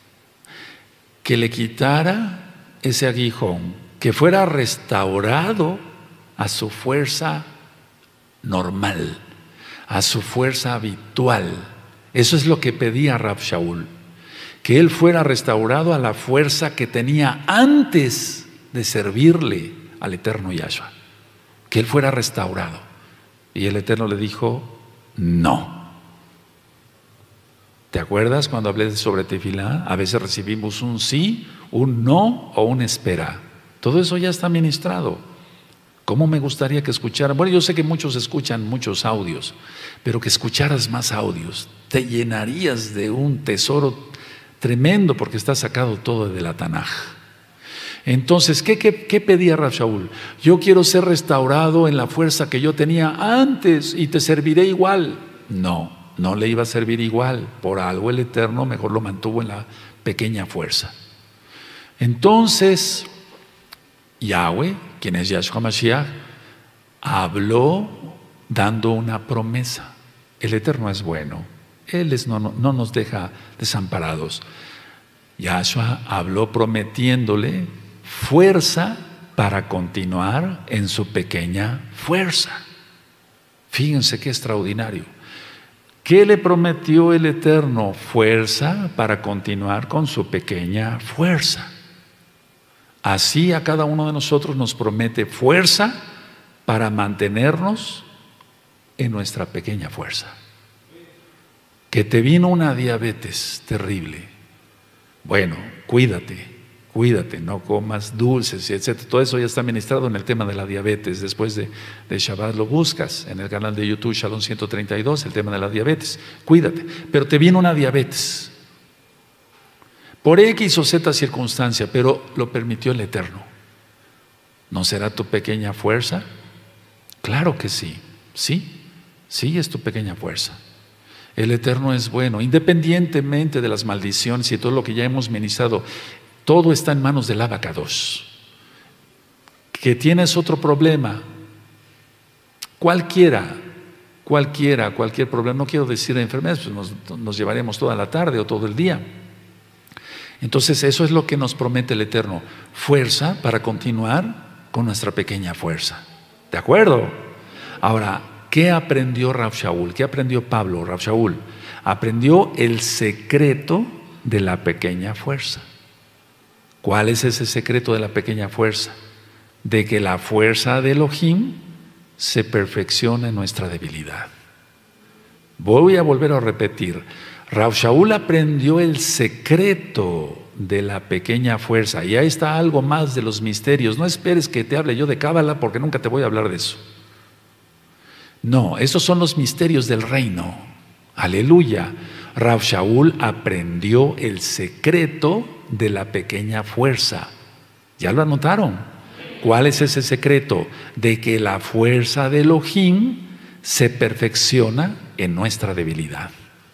que le quitara ese aguijón, que fuera restaurado a su fuerza normal, a su fuerza habitual. Eso es lo que pedía Rav Shaul, que él fuera restaurado a la fuerza que tenía antes de servirle al eterno Yahshua, que él fuera restaurado. Y el Eterno le dijo, no. ¿Te acuerdas cuando hablé sobre tefilá? A veces recibimos un sí, un no o un espera. Todo eso ya está ministrado. ¿Cómo me gustaría que escucharan? Bueno, yo sé que muchos escuchan muchos audios, pero que escucharas más audios. Te llenarías de un tesoro tremendo porque está sacado todo de la Tanaj. Entonces, ¿qué, qué, qué pedía Rav Shaul? Yo quiero ser restaurado en la fuerza que yo tenía antes y te serviré igual. No. No le iba a servir igual, por algo el Eterno mejor lo mantuvo en la pequeña fuerza. Entonces, Yahweh, quien es Yahshua Mashiach, habló dando una promesa. El Eterno es bueno, Él es, no, no, no nos deja desamparados. Yahshua habló prometiéndole fuerza para continuar en su pequeña fuerza. Fíjense qué extraordinario. ¿Qué le prometió el Eterno? Fuerza para continuar con su pequeña fuerza. Así a cada uno de nosotros nos promete fuerza para mantenernos en nuestra pequeña fuerza. Que te vino una diabetes terrible. Bueno, cuídate, cuídate, no comas dulces, etcétera. Todo eso ya está ministrado en el tema de la diabetes. Después de, de Shabbat lo buscas en el canal de YouTube Shalom ciento treinta y dos, el tema de la diabetes. Cuídate, pero te viene una diabetes por X o Z circunstancia, pero lo permitió el Eterno. ¿No será tu pequeña fuerza? Claro que sí, sí, sí es tu pequeña fuerza. El Eterno es bueno, independientemente de las maldiciones y todo lo que ya hemos ministrado. Todo está en manos del Abacados. Que tienes otro problema, cualquiera, cualquiera, cualquier problema, no quiero decir de enfermedades, pues nos, nos llevaremos toda la tarde o todo el día. Entonces eso es lo que nos promete el Eterno, fuerza para continuar con nuestra pequeña fuerza. ¿De acuerdo? Ahora, ¿qué aprendió Rav Shaul? ¿Qué aprendió Pablo, Rav Shaul? Aprendió el secreto de la pequeña fuerza. ¿Cuál es ese secreto de la pequeña fuerza? de que la fuerza de Elohim se perfecciona en nuestra debilidad. Voy a volver a repetir. Rav Shaul aprendió el secreto de la pequeña fuerza, y ahí está algo más de los misterios. No esperes que te hable yo de Cábala, porque nunca te voy a hablar de eso. No, esos son los misterios del reino. Aleluya. Rav Shaul aprendió el secreto de la pequeña fuerza. ¿Ya lo anotaron? ¿Cuál es ese secreto? De que la fuerza de Elohim se perfecciona en nuestra debilidad.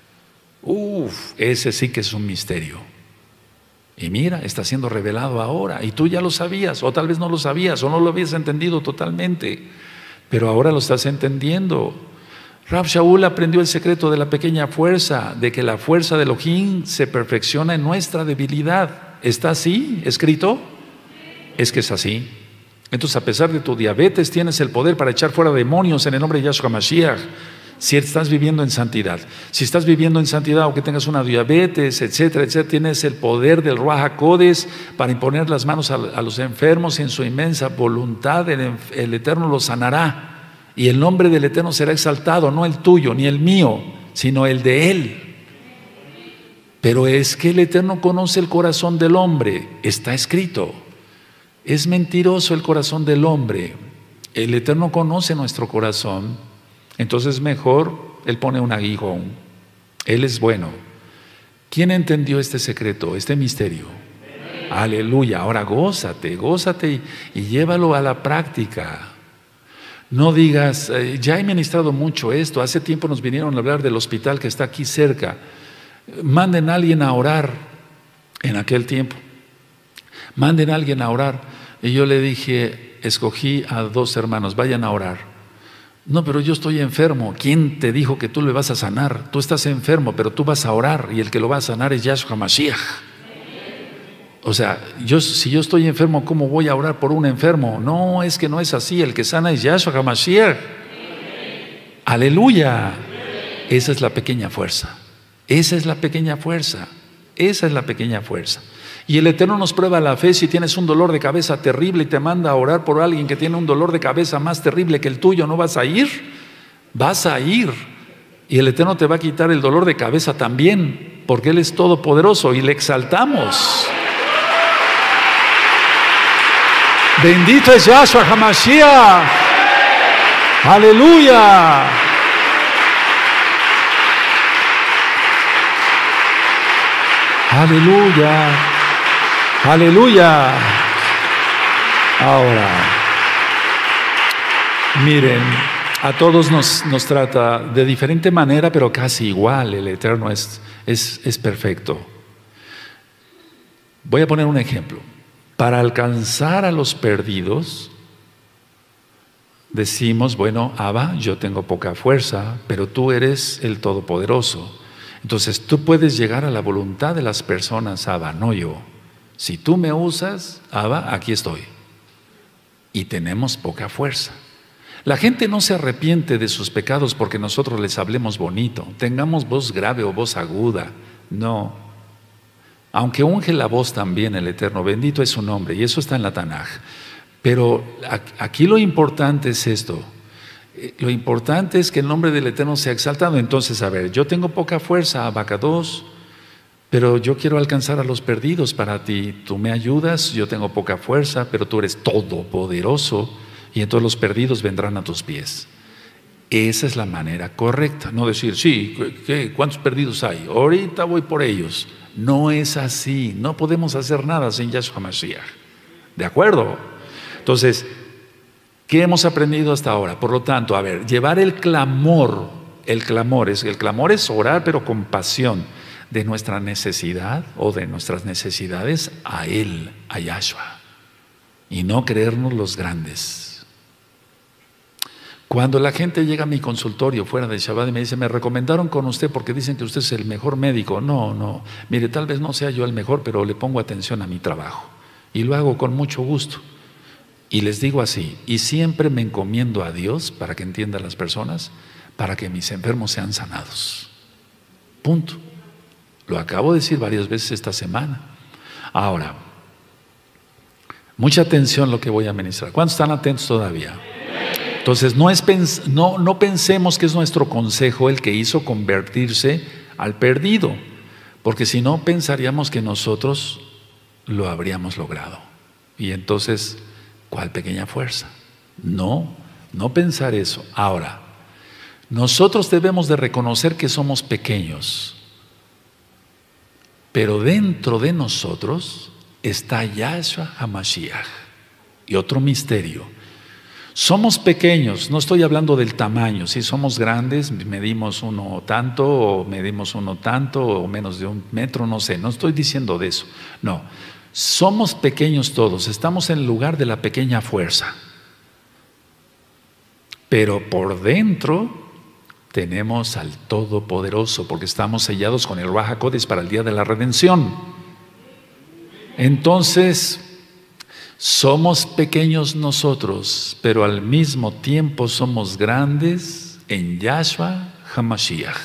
Uf, ese sí que es un misterio. Y mira, está siendo revelado ahora, y tú ya lo sabías, o tal vez no lo sabías, o no lo habías entendido totalmente, pero ahora lo estás entendiendo. Rav Shaul aprendió el secreto de la pequeña fuerza, de que la fuerza de Elohim se perfecciona en nuestra debilidad. ¿Está así escrito? Es que es así. Entonces, a pesar de tu diabetes, tienes el poder para echar fuera demonios en el nombre de Yahshua Mashiach. Si estás viviendo en santidad, si estás viviendo en santidad, aunque tengas una diabetes, etcétera, etcétera, tienes el poder del Ruach HaKodesh para imponer las manos a, a los enfermos, y en su inmensa voluntad el, el Eterno los sanará. Y el nombre del Eterno será exaltado, no el tuyo ni el mío, sino el de Él. Pero es que el Eterno conoce el corazón del hombre, está escrito. Es mentiroso el corazón del hombre. El Eterno conoce nuestro corazón. Entonces mejor Él pone un aguijón. Él es bueno. ¿Quién entendió este secreto, este misterio? Aleluya. Ahora gózate, gózate y, y llévalo a la práctica. No digas, eh, ya he ministrado mucho esto. Hace tiempo nos vinieron a hablar del hospital que está aquí cerca. Manden a alguien a orar. En aquel tiempo manden a alguien a orar. Y yo le dije, escogí a dos hermanos, vayan a orar. No, pero yo estoy enfermo. ¿Quién te dijo que tú le vas a sanar? Tú estás enfermo, pero tú vas a orar, y el que lo va a sanar es Yahshua Mashiach. O sea, yo, si yo estoy enfermo, ¿cómo voy a orar por un enfermo? No, es que no es así. El que sana es Yahshua Mashiach. Aleluya. Esa es la pequeña fuerza. Esa es la pequeña fuerza. Esa es la pequeña fuerza. Y el Eterno nos prueba la fe. Si tienes un dolor de cabeza terrible y te manda a orar por alguien que tiene un dolor de cabeza más terrible que el tuyo, ¿no vas a ir? Vas a ir. Y el Eterno te va a quitar el dolor de cabeza también, porque Él es todopoderoso y le exaltamos. Bendito es Yahshua HaMashiach. Aleluya. Aleluya. Aleluya. Ahora, miren, a todos nos, nos trata de diferente manera, pero casi igual. El Eterno es, es, es perfecto. Voy a poner un ejemplo. Para alcanzar a los perdidos, decimos, bueno, Abba, yo tengo poca fuerza, pero tú eres el Todopoderoso. Entonces tú puedes llegar a la voluntad de las personas, Abba, no yo. Si tú me usas, Abba, aquí estoy. Y tenemos poca fuerza. La gente no se arrepiente de sus pecados porque nosotros les hablemos bonito, tengamos voz grave o voz aguda. No. Aunque unge la voz también el Eterno, bendito es su nombre, y eso está en la Tanaj. Pero aquí lo importante es esto. Lo importante es que el nombre del Eterno sea exaltado. Entonces, a ver, yo tengo poca fuerza, Abacados, pero yo quiero alcanzar a los perdidos para ti. Tú me ayudas, yo tengo poca fuerza, pero tú eres todopoderoso, y entonces los perdidos vendrán a tus pies. Esa es la manera correcta. No decir, sí, ¿qué? ¿Cuántos perdidos hay? Ahorita voy por ellos. No es así. No podemos hacer nada sin Yahshua Mashiach. ¿De acuerdo? Entonces, ¿qué hemos aprendido hasta ahora? Por lo tanto, a ver, llevar el clamor, el clamor es, el clamor es orar, pero con pasión, de nuestra necesidad o de nuestras necesidades a Él, a Yahshua, y no creernos los grandes. Cuando la gente llega a mi consultorio fuera de Shabbat y me dice, me recomendaron con usted porque dicen que usted es el mejor médico. No, no, mire, tal vez no sea yo el mejor, pero le pongo atención a mi trabajo y lo hago con mucho gusto. Y les digo así, y siempre me encomiendo a Dios para que entiendan las personas, para que mis enfermos sean sanados. Punto. Lo acabo de decir varias veces esta semana. Ahora, Mucha atención lo que voy a ministrar. ¿Cuántos están atentos todavía? Entonces, no, es pens no, no pensemos que es nuestro consejo el que hizo convertirse al perdido, porque si no pensaríamos que nosotros lo habríamos logrado. Y entonces, ¿cuál pequeña fuerza? No, no pensar eso. Ahora, nosotros debemos de reconocer que somos pequeños, pero dentro de nosotros está Yahshua HaMashiach. Y otro misterio. Somos pequeños, no estoy hablando del tamaño. Si somos grandes, medimos uno tanto, o medimos uno tanto, o menos de un metro, no sé. No estoy diciendo de eso. No, somos pequeños todos. Estamos en el lugar de la pequeña fuerza. Pero por dentro tenemos al Todopoderoso, porque estamos sellados con el Ruach HaKodesh para el día de la redención. Entonces, somos pequeños nosotros, pero al mismo tiempo somos grandes en Yahshua HaMashiach.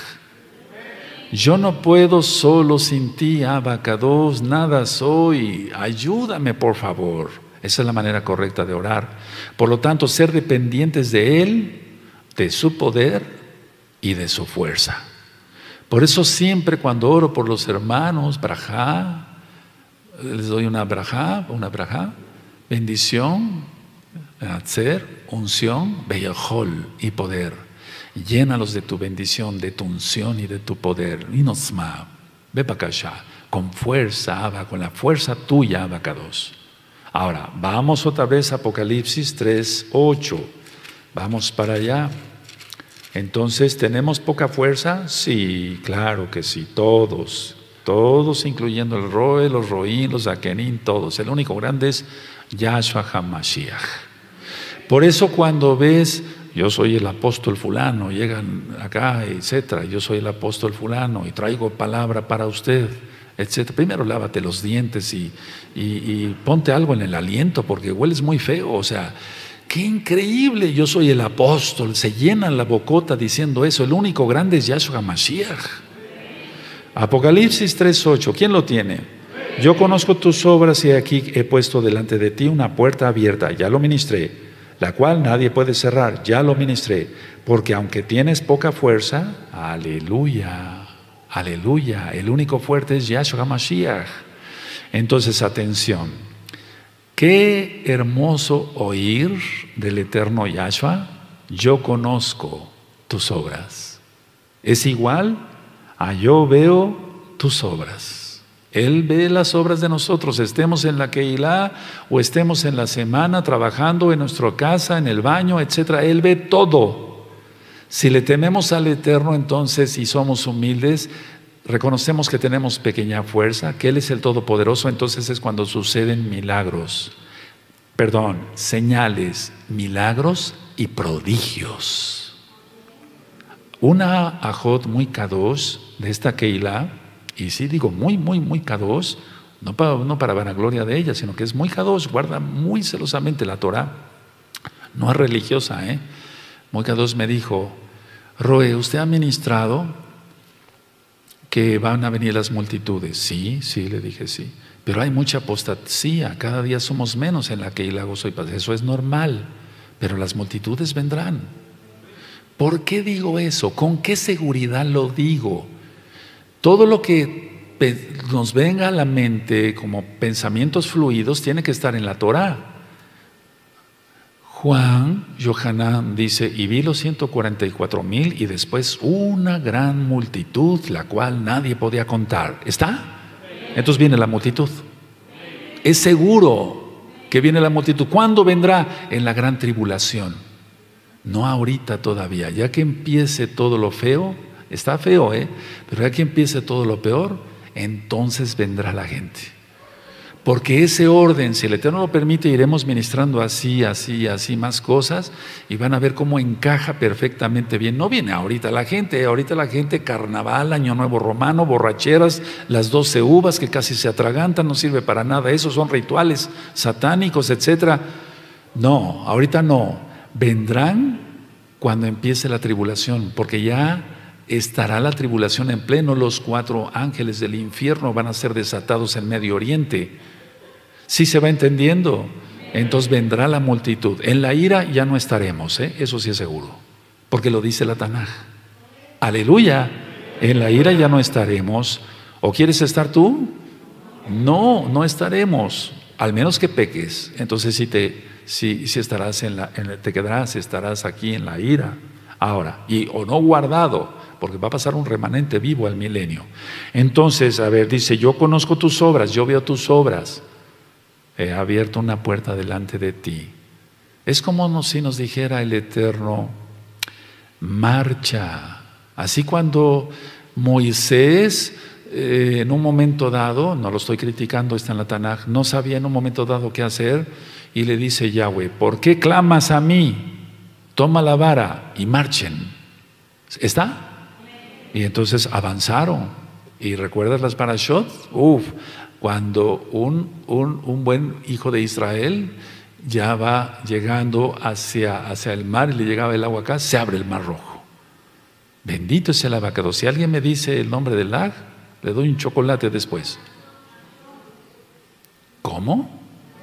Yo no puedo solo sin ti, Abba Kadosh, nada soy, ayúdame por favor. Esa es la manera correcta de orar. Por lo tanto, ser dependientes de Él, de su poder y de su fuerza. Por eso siempre cuando oro por los hermanos, brajá, les doy una brajá, una brajá, bendición, hacer, unción, beyahol y poder. Llénalos de tu bendición, de tu unción y de tu poder. Inosma, bepakasha, con fuerza, Abba, con la fuerza tuya, Abba Kadosh. Ahora, vamos otra vez a Apocalipsis tres, ocho. Vamos para allá. Entonces, ¿tenemos poca fuerza? Sí, claro que sí, todos. Todos, incluyendo el Roe, los Roín, los Akenim, todos. El único grande es Yahshua HaMashiach. Por eso cuando ves, yo soy el apóstol fulano, llegan acá, etcétera, yo soy el apóstol fulano y traigo palabra para usted, etcétera. Primero lávate los dientes y, y, y ponte algo en el aliento porque hueles muy feo, o sea, qué increíble, yo soy el apóstol, se llenan la bocota diciendo eso, el único grande es Yahshua HaMashiach. Apocalipsis tres, ocho, ¿quién lo tiene? Yo conozco tus obras y aquí he puesto delante de ti una puerta abierta, ya lo ministré, la cual nadie puede cerrar, ya lo ministré, porque aunque tienes poca fuerza, aleluya, aleluya, el único fuerte es Yahshua HaMashiach. Entonces, atención, qué hermoso oír del eterno Yahshua, yo conozco tus obras. Es igual a yo veo tus obras. Él ve las obras de nosotros, estemos en la Keilah o estemos en la semana trabajando en nuestra casa, en el baño, etcétera. Él ve todo. Si le tememos al Eterno, entonces, y somos humildes, reconocemos que tenemos pequeña fuerza, que Él es el Todopoderoso, entonces es cuando suceden milagros, perdón, señales, milagros y prodigios. Una ajot muy kadosh de esta Keilah, y sí digo muy, muy, muy kadosh, no para, no para vanagloria de ella, sino que es muy kadosh, guarda muy celosamente la Torah, no es religiosa, ¿eh? Muy kadosh me dijo, Roe, ¿usted ha ministrado que van a venir las multitudes? Sí, sí, le dije sí, pero hay mucha apostasía, cada día somos menos en la Keilah Gozo y Paz, eso es normal, pero las multitudes vendrán. ¿Por qué digo eso? ¿Con qué seguridad lo digo? Todo lo que nos venga a la mente como pensamientos fluidos tiene que estar en la Torah. Juan, Yohanan dice, y vi los ciento cuarenta y cuatro mil y después una gran multitud, la cual nadie podía contar. ¿Está? Entonces viene la multitud. Es seguro que viene la multitud. ¿Cuándo vendrá? En la gran tribulación. No ahorita todavía, ya que empiece todo lo feo, está feo, ¿eh? Pero ya que empiece todo lo peor, entonces vendrá la gente. Porque ese orden, si el Eterno lo permite, iremos ministrando así, así, así más cosas y van a ver cómo encaja perfectamente bien. No viene ahorita la gente, ahorita la gente, carnaval, año nuevo romano, borracheras, las doce uvas que casi se atragantan, no sirve para nada, esos son rituales satánicos, etcétera. No, ahorita no. Vendrán cuando empiece la tribulación, porque ya estará la tribulación en pleno, los cuatro ángeles del infierno van a ser desatados en Medio Oriente. ¿Sí se va entendiendo? Entonces vendrá la multitud. En la ira ya no estaremos, ¿eh? Eso sí es seguro, porque lo dice la Tanaj. Aleluya. En la ira ya no estaremos. ¿O quieres estar tú? No, no estaremos, al menos que peques. Entonces si te, si, si estarás en la, en, te quedarás, estarás aquí en la ira. Ahora, y o no guardado, porque va a pasar un remanente vivo al milenio. Entonces, a ver, dice, yo conozco tus obras, yo veo tus obras. He abierto una puerta delante de ti. Es como si nos dijera el Eterno, marcha. Así cuando Moisés, eh, en un momento dado, no lo estoy criticando, está en la Tanaj, no sabía en un momento dado qué hacer, y le dice Yahweh, ¿por qué clamas a mí? Toma la vara y marchen. ¿Está? Y entonces avanzaron. ¿Y recuerdas las parashot? Uf, cuando un, un, un buen hijo de Israel ya va llegando hacia, hacia el mar y le llegaba el agua acá, se abre el mar rojo. Bendito es el abacado. Si alguien me dice el nombre del lag, le doy un chocolate después. ¿Cómo?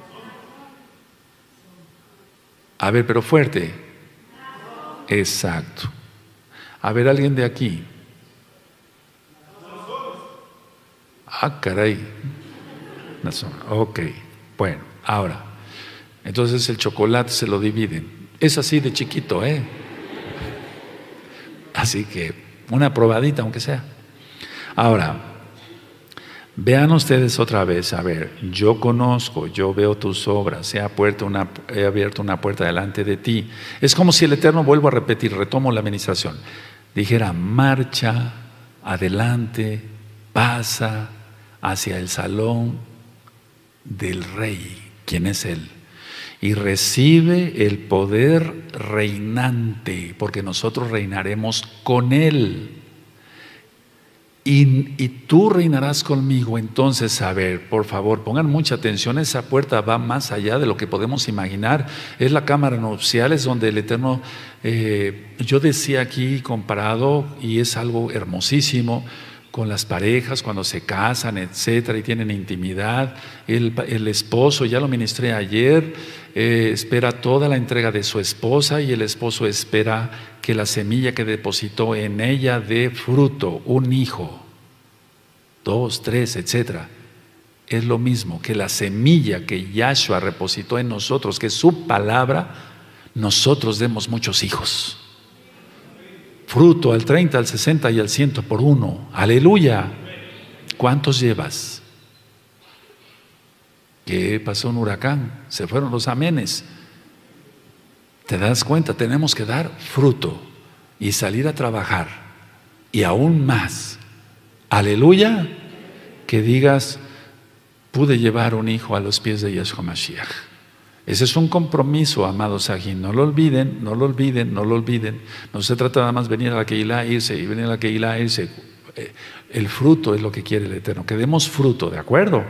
A ver, pero fuerte. Exacto. A ver, alguien de aquí. Ah, caray. Ok, bueno, ahora. Entonces el chocolate se lo dividen. Es así de chiquito, ¿eh? Así que una probadita, aunque sea. Ahora, vean ustedes otra vez, a ver, yo conozco, yo veo tus obras, he abierto una, he abierto una puerta delante de ti. Es como si el Eterno, vuelvo a repetir, retomo la administración, dijera, marcha, adelante, pasa hacia el salón del Rey, ¿quién es Él? Y recibe el poder reinante, porque nosotros reinaremos con Él. Y, y tú reinarás conmigo. Entonces, a ver, por favor, pongan mucha atención, esa puerta va más allá de lo que podemos imaginar. Es la cámara nupcial, es donde el Eterno, eh, yo decía aquí comparado, y es algo hermosísimo, con las parejas cuando se casan, etcétera, y tienen intimidad. El, el esposo, ya lo ministré ayer, eh, espera toda la entrega de su esposa, y el esposo espera que la semilla que depositó en ella dé fruto, un hijo, dos, tres, etcétera. Es lo mismo que la semilla que Yahshua depositó en nosotros, que es su palabra, nosotros demos muchos hijos. Fruto al treinta, al sesenta y al ciento por uno. Aleluya. ¿Cuántos llevas? ¿Qué pasó? Un huracán. Se fueron los amenes. ¿Te das cuenta? Tenemos que dar fruto y salir a trabajar. Y aún más. Aleluya. Que digas, pude llevar un hijo a los pies de Yahshua Mashiach. Ese es un compromiso, amados Sajín. No lo olviden, no lo olviden, no lo olviden. No se trata nada más de venir a la Keilah, irse y venir a la Keilah, irse. El fruto es lo que quiere el Eterno. Que demos fruto, ¿de acuerdo?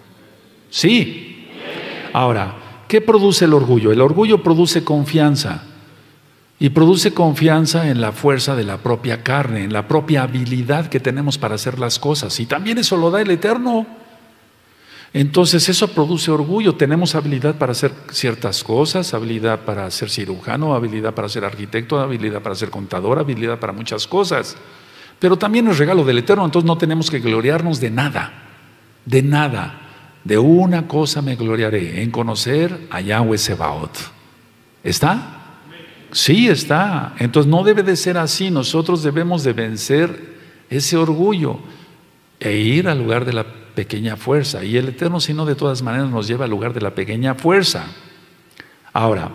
Sí. Ahora, ¿qué produce el orgullo? El orgullo produce confianza. Y produce confianza en la fuerza de la propia carne, en la propia habilidad que tenemos para hacer las cosas. Y también eso lo da el Eterno. Entonces eso produce orgullo. Tenemos habilidad para hacer ciertas cosas, habilidad para ser cirujano, habilidad para ser arquitecto, habilidad para ser contador, habilidad para muchas cosas. Pero también es regalo del Eterno, entonces no tenemos que gloriarnos de nada, de nada. De una cosa me gloriaré, en conocer a Yahweh Sebaot. ¿Está? Sí, está. Entonces no debe de ser así. Nosotros debemos de vencer ese orgullo e ir al lugar de la pequeña fuerza. Y el Eterno, si no, de todas maneras nos lleva al lugar de la pequeña fuerza. Ahora,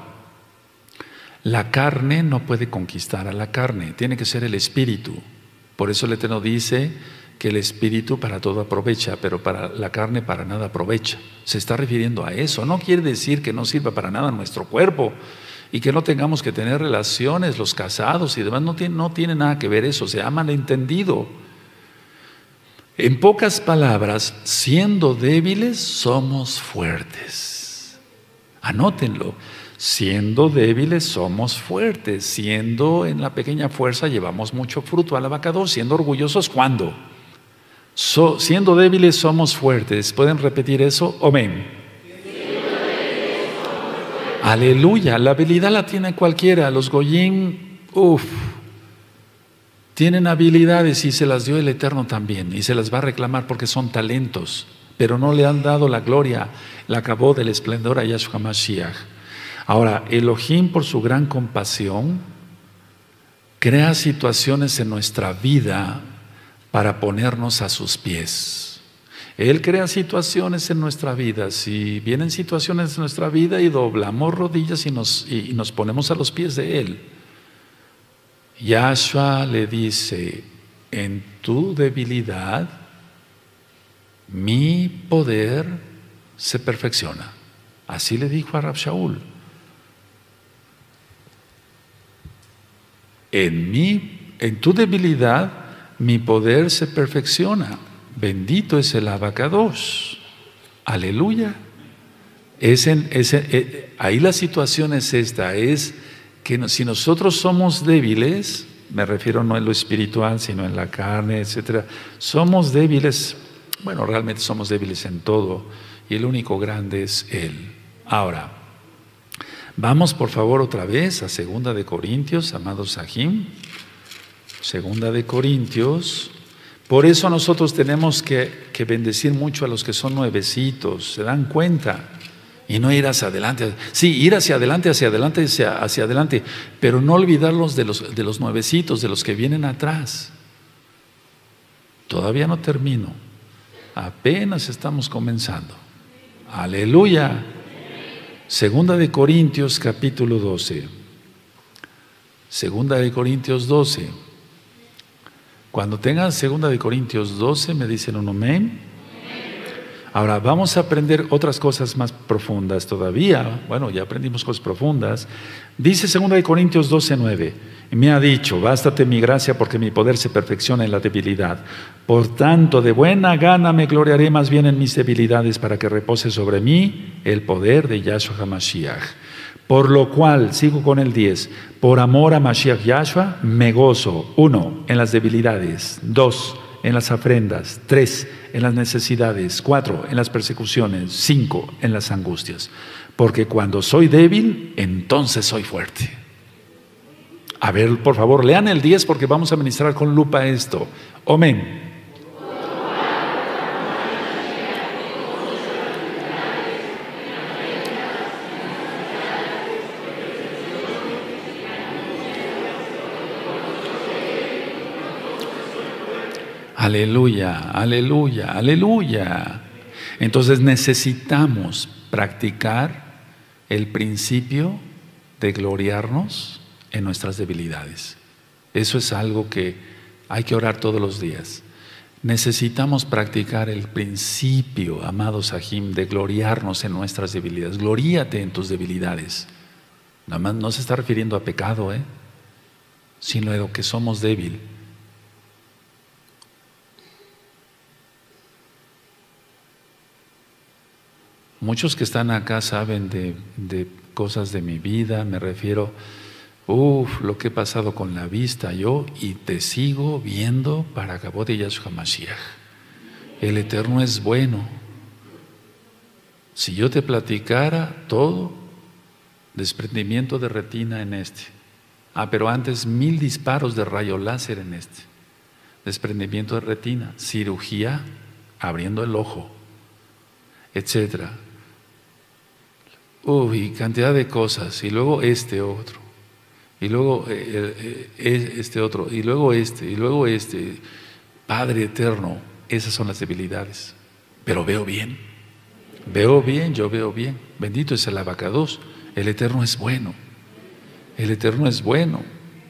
la carne no puede conquistar a la carne, tiene que ser el espíritu. Por eso el Eterno dice que el espíritu para todo aprovecha, pero para la carne para nada aprovecha. Se está refiriendo a eso. No quiere decir que no sirva para nada nuestro cuerpo y que no tengamos que tener relaciones, los casados y demás. No tiene, no tiene nada que ver eso, se ha malentendido. En pocas palabras, siendo débiles somos fuertes. Anótenlo. Siendo débiles somos fuertes. Siendo en la pequeña fuerza llevamos mucho fruto al abacador. Siendo orgullosos, ¿cuándo? So, siendo débiles somos fuertes. ¿Pueden repetir eso? Amén. Aleluya, la habilidad la tiene cualquiera. Los goyim, uff, tienen habilidades y se las dio el Eterno también, y se las va a reclamar porque son talentos, pero no le han dado la gloria, la acabó del esplendor a Yahshua Mashiach. Ahora, Elohim, por su gran compasión, crea situaciones en nuestra vida para ponernos a sus pies. Él crea situaciones en nuestra vida. Si vienen situaciones en nuestra vida y doblamos rodillas y nos, y, y nos ponemos a los pies de Él, Yahshua le dice: en tu debilidad mi poder se perfecciona. Así le dijo a Rab Shaul: en mi, en tu debilidad mi poder se perfecciona. Bendito es el Abacados. Aleluya. Es en, es en, eh, ahí la situación es esta, es que no, si nosotros somos débiles, me refiero no en lo espiritual, sino en la carne, etcétera, somos débiles, bueno, realmente somos débiles en todo, y el único grande es Él. Ahora, vamos por favor otra vez a Segunda de Corintios, amados Sahim, Segunda de Corintios. Por eso nosotros tenemos que, que bendecir mucho a los que son nuevecitos, ¿se dan cuenta? Y no ir hacia adelante, sí, ir hacia adelante, hacia adelante, hacia, hacia adelante, pero no olvidarlos de los, de los nuevecitos, de los que vienen atrás. Todavía no termino, apenas estamos comenzando. Aleluya. Segunda de Corintios capítulo doce. Segunda de Corintios doce. Cuando tengan Segunda de Corintios doce, me dicen un amén. Ahora vamos a aprender otras cosas más profundas todavía. Bueno, ya aprendimos cosas profundas. Dice Segunda de Corintios doce, nueve. Me ha dicho: bástate mi gracia, porque mi poder se perfecciona en la debilidad. Por tanto, de buena gana me gloriaré más bien en mis debilidades, para que repose sobre mí el poder de Yahshua HaMashiach. Por lo cual, sigo con el diez, por amor a Mashiach Yahshua me gozo, uno, en las debilidades, dos, en las ofrendas, tres, en las necesidades, cuatro, en las persecuciones, cinco, en las angustias. Porque cuando soy débil, entonces soy fuerte. A ver, por favor, lean el diez, porque vamos a ministrar con lupa esto. Amén. Aleluya, aleluya, aleluya. Entonces necesitamos practicar el principio de gloriarnos en nuestras debilidades. Eso es algo que hay que orar todos los días. Necesitamos practicar el principio, amados Sahim, de gloriarnos en nuestras debilidades. Gloríate en tus debilidades. Nada más no se está refiriendo a pecado, ¿eh? sino a lo que somos débiles. Muchos que están acá saben de, de cosas de mi vida, me refiero, uff, lo que he pasado con la vista yo, y te sigo viendo para Kabod de Yahshua Mashiach. El Eterno es bueno. Si yo te platicara todo, desprendimiento de retina en este. Ah, pero antes mil disparos de rayo láser en este. Desprendimiento de retina, cirugía, abriendo el ojo, etcétera. Uy, cantidad de cosas, y luego este otro, y luego eh, eh, este otro, y luego este, y luego este. Padre eterno, esas son las debilidades, pero veo bien, veo bien, yo veo bien. Bendito es el Abacados, el Eterno es bueno, el Eterno es bueno.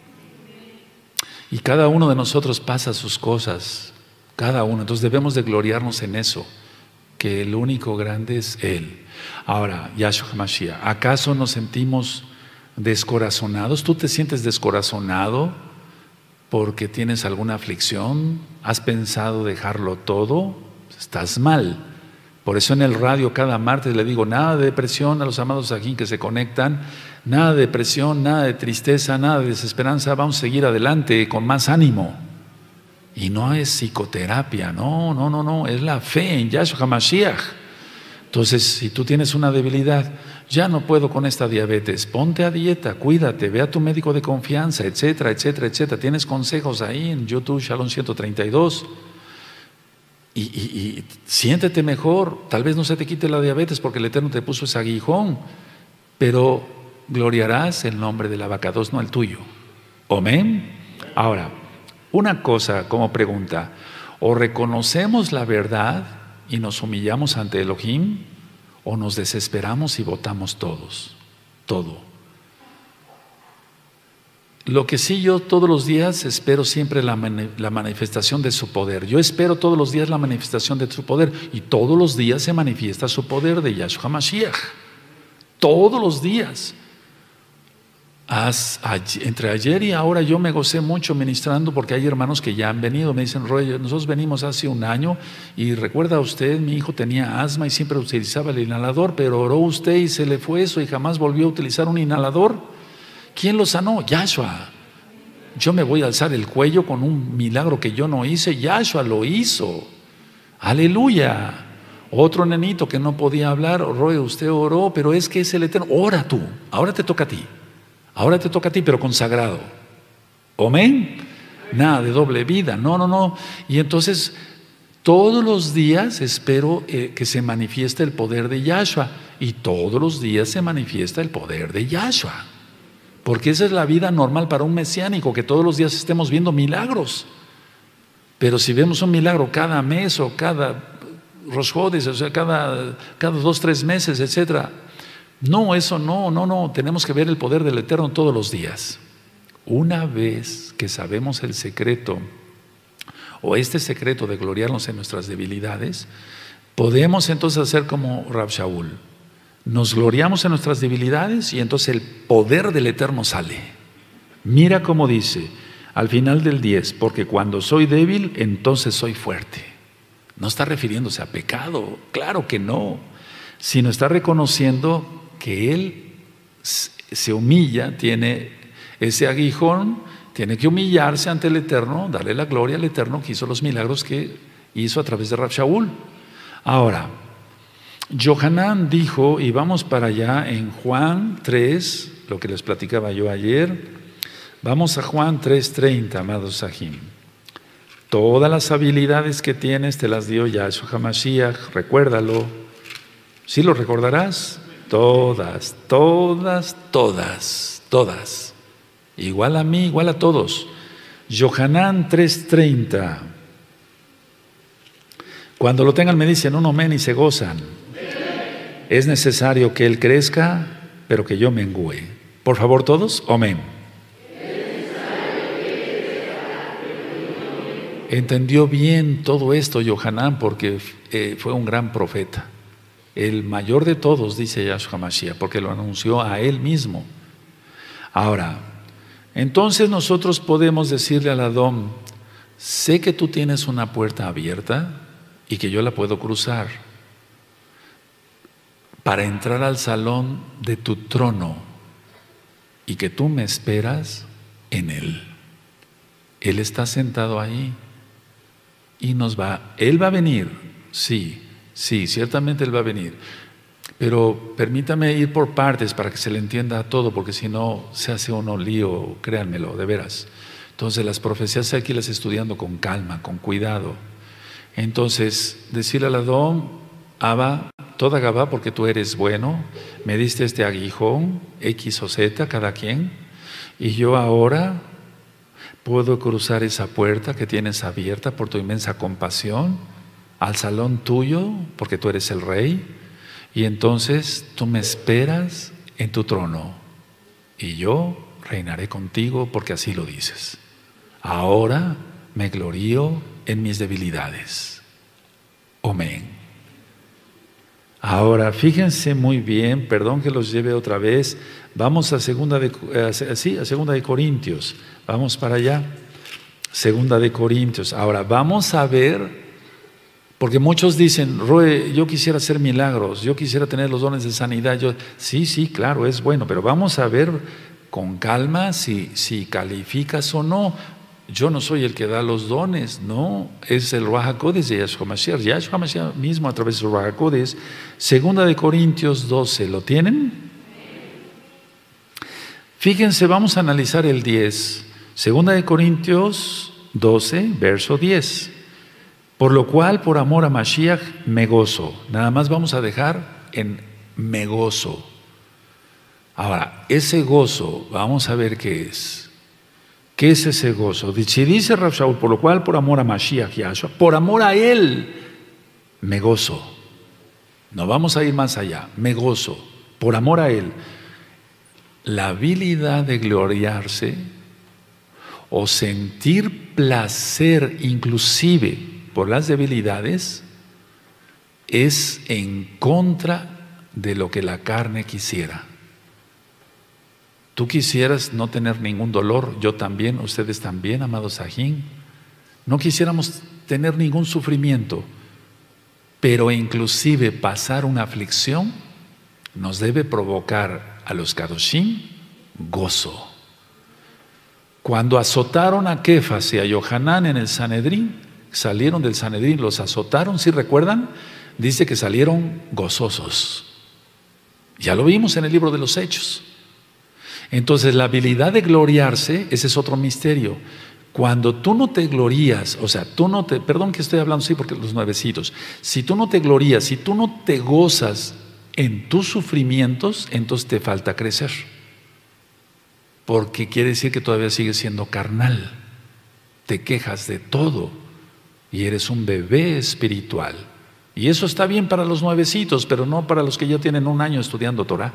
Y cada uno de nosotros pasa sus cosas, cada uno, entonces debemos de gloriarnos en eso, que el único grande es Él. Ahora, Yahshua HaMashiach, ¿acaso nos sentimos descorazonados? ¿Tú te sientes descorazonado porque tienes alguna aflicción? ¿Has pensado dejarlo todo? Estás mal. Por eso en el radio cada martes le digo, nada de depresión a los amados aquí que se conectan, nada de depresión, nada de tristeza, nada de desesperanza, vamos a seguir adelante con más ánimo. Y no es psicoterapia, no, no, no, no, es la fe en Yahshua HaMashiach. Entonces, si tú tienes una debilidad, Ya no puedo con esta diabetes, ponte a dieta, cuídate, ve a tu médico de confianza, etcétera, etcétera, etcétera. Tienes consejos ahí en YouTube, Shalom ciento treinta y dos. Y, y, y siéntete mejor. Tal vez no se te quite la diabetes porque el Eterno te puso ese aguijón, pero gloriarás el nombre del abacados, no el tuyo. Amén. Ahora, una cosa como pregunta: o reconocemos la verdad y nos humillamos ante Elohim, o nos desesperamos y votamos todos, todo. Lo que sí, yo todos los días espero siempre la, la manifestación de su poder. Yo espero todos los días la manifestación de su poder, y todos los días se manifiesta su poder de Yahshua Mashiach. Todos los días. As, entre ayer y ahora yo me gocé mucho ministrando, porque hay hermanos que ya han venido, me dicen: Roy, nosotros venimos hace un año y recuerda usted, mi hijo tenía asma y siempre utilizaba el inhalador, pero oró usted y se le fue eso y jamás volvió a utilizar un inhalador. ¿Quién lo sanó? Yahshua. Yo me voy a alzar el cuello con un milagro que yo no hice. Yahshua lo hizo. Aleluya. Otro nenito que no podía hablar: Roy, usted oró, pero es que es el Eterno. Ora tú, ahora te toca a ti. Ahora te toca a ti, pero consagrado. Amén. Nada de doble vida. No, no, no. Y entonces, todos los días espero eh, que se manifieste el poder de Yahshua. Y todos los días se manifiesta el poder de Yahshua. Porque esa es la vida normal para un mesiánico, que todos los días estemos viendo milagros. Pero si vemos un milagro cada mes o cada Rosh Hodesh, o sea, cada, cada dos, tres meses, etcétera. No, eso no, no, no, tenemos que ver el poder del Eterno todos los días. Una vez que sabemos el secreto, o este secreto de gloriarnos en nuestras debilidades, podemos entonces hacer como Rab Shaul. Nos gloriamos en nuestras debilidades y entonces el poder del Eterno sale. Mira cómo dice al final del diez: porque cuando soy débil, entonces soy fuerte. No está refiriéndose a pecado, claro que no, sino está reconociendo que Él se humilla, tiene ese aguijón, tiene que humillarse ante el Eterno, darle la gloria al Eterno que hizo los milagros que hizo a través de Rab Shaul. Ahora, Yohanan dijo, y vamos para allá en Juan tres, lo que les platicaba yo ayer, vamos a Juan tres treinta, amados Sahim. Todas las habilidades que tienes te las dio Yahshua HaMashiach, recuérdalo. ¿Sí lo recordarás? Todas, todas, todas, todas. Igual a mí, igual a todos. Yohanan tres treinta. Cuando lo tengan me dicen un amén y se gozan. Es necesario que Él crezca, pero que yo mengüe. Por favor todos, amén. Entendió bien todo esto Yohanan, porque eh, fue un gran profeta. El mayor de todos, dice Yahshua Mashiach, porque lo anunció a Él mismo. Ahora, entonces nosotros podemos decirle al Adón: sé que tú tienes una puerta abierta y que yo la puedo cruzar para entrar al salón de tu trono y que tú me esperas en Él. Él está sentado ahí y nos va, Él va a venir, sí. Sí, ciertamente Él va a venir, pero permítame ir por partes para que se le entienda a todo, porque si no se hace uno lío, créanmelo, de veras. Entonces las profecías hay que irlas estudiando con calma, con cuidado. Entonces, decirle al Adón: Abba, toda Gabá, porque tú eres bueno, me diste este aguijón, X o Z, cada quien, y yo ahora puedo cruzar esa puerta que tienes abierta por tu inmensa compasión al salón tuyo, porque tú eres el rey, y entonces tú me esperas en tu trono y yo reinaré contigo, porque así lo dices. Ahora me glorío en mis debilidades. Amén. Ahora fíjense muy bien, perdón que los lleve otra vez, vamos a segunda de, eh, sí, a segunda de Corintios, vamos para allá, segunda de Corintios. Ahora vamos a ver. Porque muchos dicen: Roe, yo quisiera hacer milagros, yo quisiera tener los dones de sanidad. Yo, sí, sí, claro, es bueno, pero vamos a ver con calma si, si calificas o no. yo no soy el que da los dones, no, es el Ruach HaKodesh de Yahshua Mashiach. Yahshua Mashiach mismo a través del Ruach HaKodesh. Segunda de Corintios doce, ¿lo tienen? Fíjense, vamos a analizar el diez. Segunda de Corintios doce, verso diez. Por lo cual, por amor a Mashiach, me gozo. Nada más vamos a dejar en me gozo. Ahora, ese gozo, vamos a ver qué es. ¿Qué es ese gozo? Si dice Rav Shaul, por lo cual, por amor a Mashiach Yahshua, por amor a Él, me gozo. No vamos a ir más allá, me gozo, por amor a Él. La habilidad de gloriarse o sentir placer inclusive por las debilidades es en contra de lo que la carne quisiera. Tú quisieras no tener ningún dolor, yo también, ustedes también, amados Sajín. No quisiéramos tener ningún sufrimiento, pero inclusive pasar una aflicción nos debe provocar a los Kadoshim gozo. Cuando azotaron a Kefas y a Yohanan en el Sanedrín, salieron del Sanedrín, los azotaron, ¿sí recuerdan? Dice que salieron gozosos. Ya lo vimos en el libro de los Hechos. Entonces la habilidad de gloriarse, ese es otro misterio. Cuando tú no te glorías, o sea, tú no te, perdón que estoy hablando así porque los nuevecitos, si tú no te glorías, si tú no te gozas en tus sufrimientos, entonces te falta crecer. Porque quiere decir que todavía sigues siendo carnal, te quejas de todo y eres un bebé espiritual. Y eso está bien para los nuevecitos, pero no para los que ya tienen un año estudiando Torah.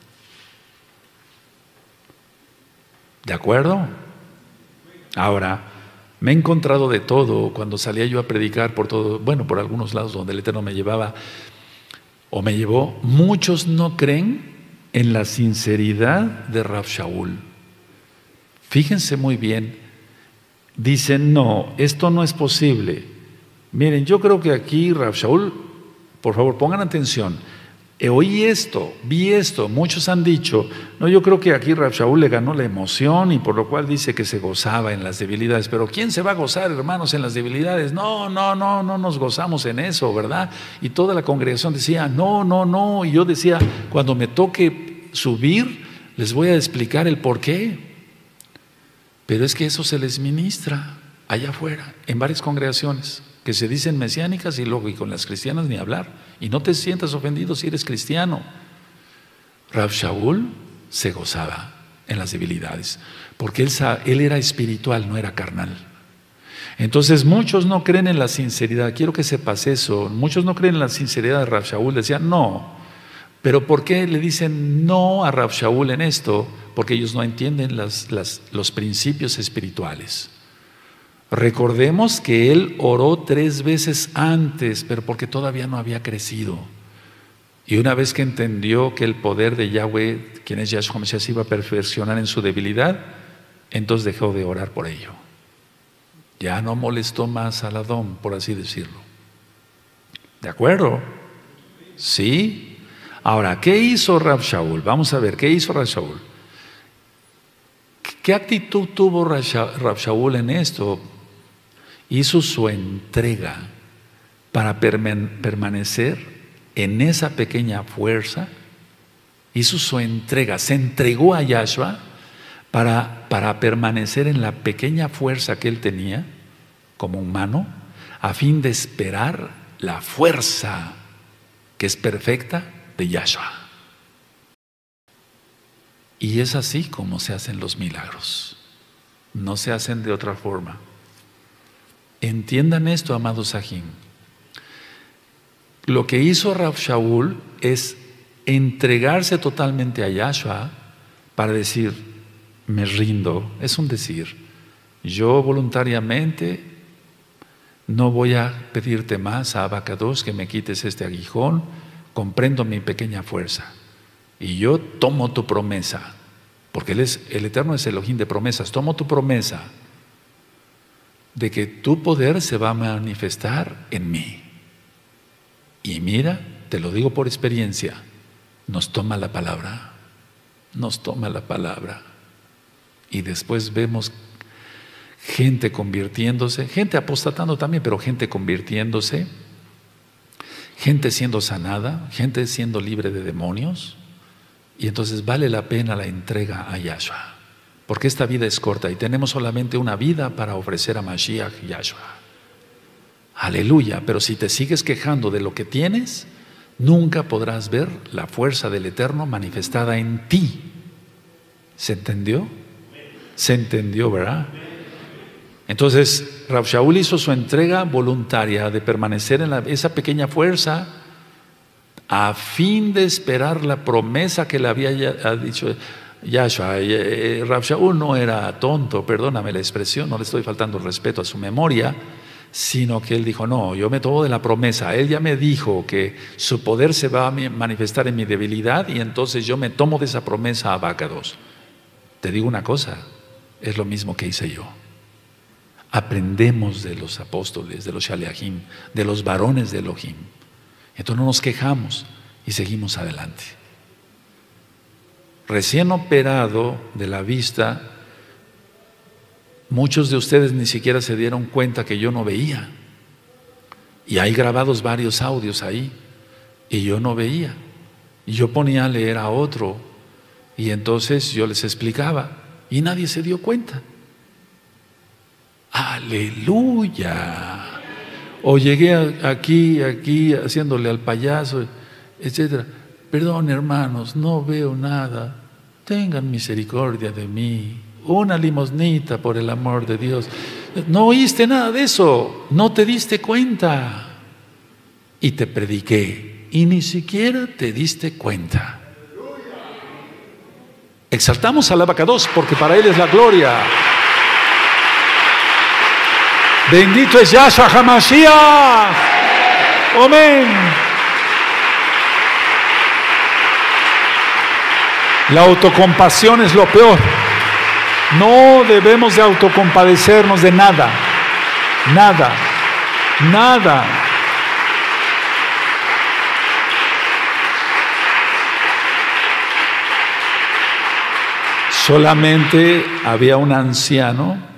¿De acuerdo? Ahora, me he encontrado de todo cuando salía yo a predicar por todo, bueno, por algunos lados donde el Eterno me llevaba o me llevó. Muchos no creen en la sinceridad de Rav Shaul. Fíjense muy bien, dicen, no, esto no es posible. Miren, yo creo que aquí Rav Shaul, por favor, pongan atención. Oí esto, vi esto, muchos han dicho, no, yo creo que aquí Rav Shaul le ganó la emoción y por lo cual dice que se gozaba en las debilidades. Pero ¿quién se va a gozar, hermanos, en las debilidades? No, no, no, no nos gozamos en eso, ¿verdad? Y toda la congregación decía, no, no, no. Y yo decía, cuando me toque subir, les voy a explicar el por qué. Pero es que eso se les ministra allá afuera, en varias congregaciones que se dicen mesiánicas y luego y con las cristianas ni hablar. Y no te sientas ofendido si eres cristiano. Rav Shaul se gozaba en las debilidades, porque él, él era espiritual, no era carnal. Entonces muchos no creen en la sinceridad, quiero que sepas eso, muchos no creen en la sinceridad de Rav Shaul, decían no. Pero ¿por qué le dicen no a Rav Shaul en esto? Porque ellos no entienden las, las, los principios espirituales. Recordemos que él oró tres veces antes, pero porque todavía no había crecido. Y una vez que entendió que el poder de Yahweh, quien es Yahshua Mashiach, se iba a perfeccionar en su debilidad, entonces dejó de orar por ello. Ya no molestó más al Adón, por así decirlo. ¿De acuerdo? ¿Sí? Ahora, ¿qué hizo Rav Shaul? Vamos a ver, ¿qué hizo Rav Shaul? ¿Qué actitud tuvo Rav Shaul en esto? Hizo su entrega para permanecer en esa pequeña fuerza. Hizo su entrega, se entregó a Yahshua para, para permanecer en la pequeña fuerza que él tenía como humano, a fin de esperar la fuerza que es perfecta de Yahshua. Y es así como se hacen los milagros, no se hacen de otra forma. Entiendan esto, amados Sajín. Lo que hizo Rav Shaul es entregarse totalmente a Yahshua para decir, me rindo. Es un decir, yo voluntariamente no voy a pedirte más a Abacados que me quites este aguijón, comprendo mi pequeña fuerza y yo tomo tu promesa, porque Él es, el Eterno es Elohim de promesas. Tomo tu promesa de que tu poder se va a manifestar en mí. Y mira, te lo digo por experiencia, nos toma la palabra, nos toma la palabra. Y después vemos gente convirtiéndose, gente apostatando también, pero gente convirtiéndose, gente siendo sanada, gente siendo libre de demonios. Y entonces vale la pena la entrega a Yahshua, porque esta vida es corta y tenemos solamente una vida para ofrecer a Mashiach y Yahshua. Aleluya. Pero si te sigues quejando de lo que tienes, nunca podrás ver la fuerza del Eterno manifestada en ti. ¿Se entendió? Se entendió, ¿verdad? Entonces Rav Shaul hizo su entrega voluntaria de permanecer en la, esa pequeña fuerza a fin de esperar la promesa que le había ya, dicho Yahshua. Rav Shaul no era tonto, perdóname la expresión, no le estoy faltando el respeto a su memoria, sino que él dijo, no, yo me tomo de la promesa. Él ya me dijo que su poder se va a manifestar en mi debilidad, y entonces yo me tomo de esa promesa a Abacados. Te digo una cosa, es lo mismo que hice yo. Aprendemos de los apóstoles, de los Shaliachim, de los varones de Elohim. Entonces no nos quejamos y seguimos adelante. Recién operado de la vista, muchos de ustedes ni siquiera se dieron cuenta que yo no veía. Y hay grabados varios audios ahí, y yo no veía. Y yo ponía a leer a otro, y entonces yo les explicaba, y nadie se dio cuenta. ¡Aleluya! O llegué aquí, aquí, haciéndole al payaso, etcétera. Perdón, hermanos, no veo nada. Tengan misericordia de mí. Una limosnita, por el amor de Dios. No oíste nada de eso, no te diste cuenta. Y te prediqué, y ni siquiera te diste cuenta. Exaltamos al Abacados, porque para Él es la gloria. Bendito es Yahshua HaMashiach. Amén. La autocompasión es lo peor. No debemos de autocompadecernos de nada, nada, nada. Solamente había un anciano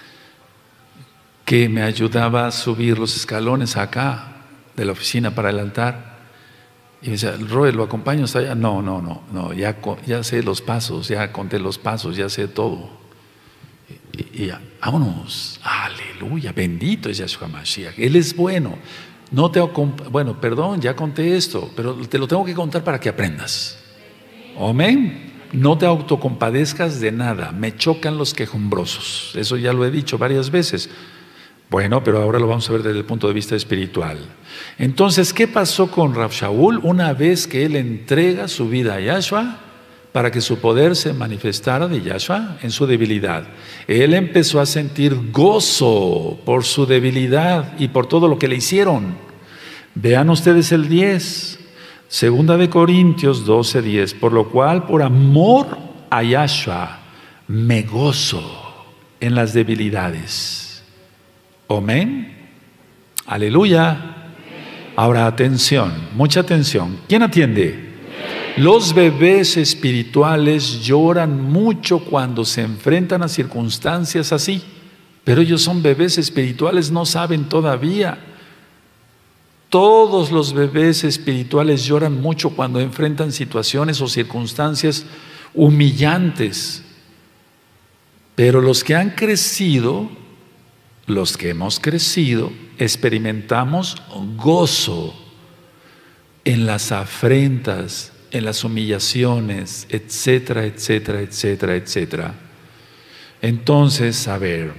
que me ayudaba a subir los escalones acá de la oficina para el altar. Y me decía, Roy, ¿lo acompaño hasta allá? No, no, no, no, ya, ya sé los pasos, ya conté los pasos, ya sé todo. Y, y ya, vámonos, aleluya, bendito es Yahshua Mashiach, Él es bueno. No te, bueno, perdón, ya conté esto, pero te lo tengo que contar para que aprendas. Amén. No te autocompadezcas de nada, me chocan los quejumbrosos, eso ya lo he dicho varias veces. Bueno, pero ahora lo vamos a ver desde el punto de vista espiritual. Entonces, ¿qué pasó con Rav Shaul una vez que él entrega su vida a Yahshua para que su poder se manifestara de Yahshua en su debilidad? Él empezó a sentir gozo por su debilidad y por todo lo que le hicieron. Vean ustedes el diez, segunda de Corintios doce, diez. Por lo cual, por amor a Yahshua, me gozo en las debilidades. Amén. Aleluya. Ahora atención, mucha atención. ¿Quién atiende? Los bebés espirituales lloran mucho cuando se enfrentan a circunstancias así, pero ellos son bebés espirituales, no saben todavía. Todos los bebés espirituales lloran mucho cuando enfrentan situaciones o circunstancias humillantes, pero los que han crecido, los que hemos crecido, experimentamos gozo en las afrentas, en las humillaciones, etcétera, etcétera, etcétera, etcétera. Entonces, a ver,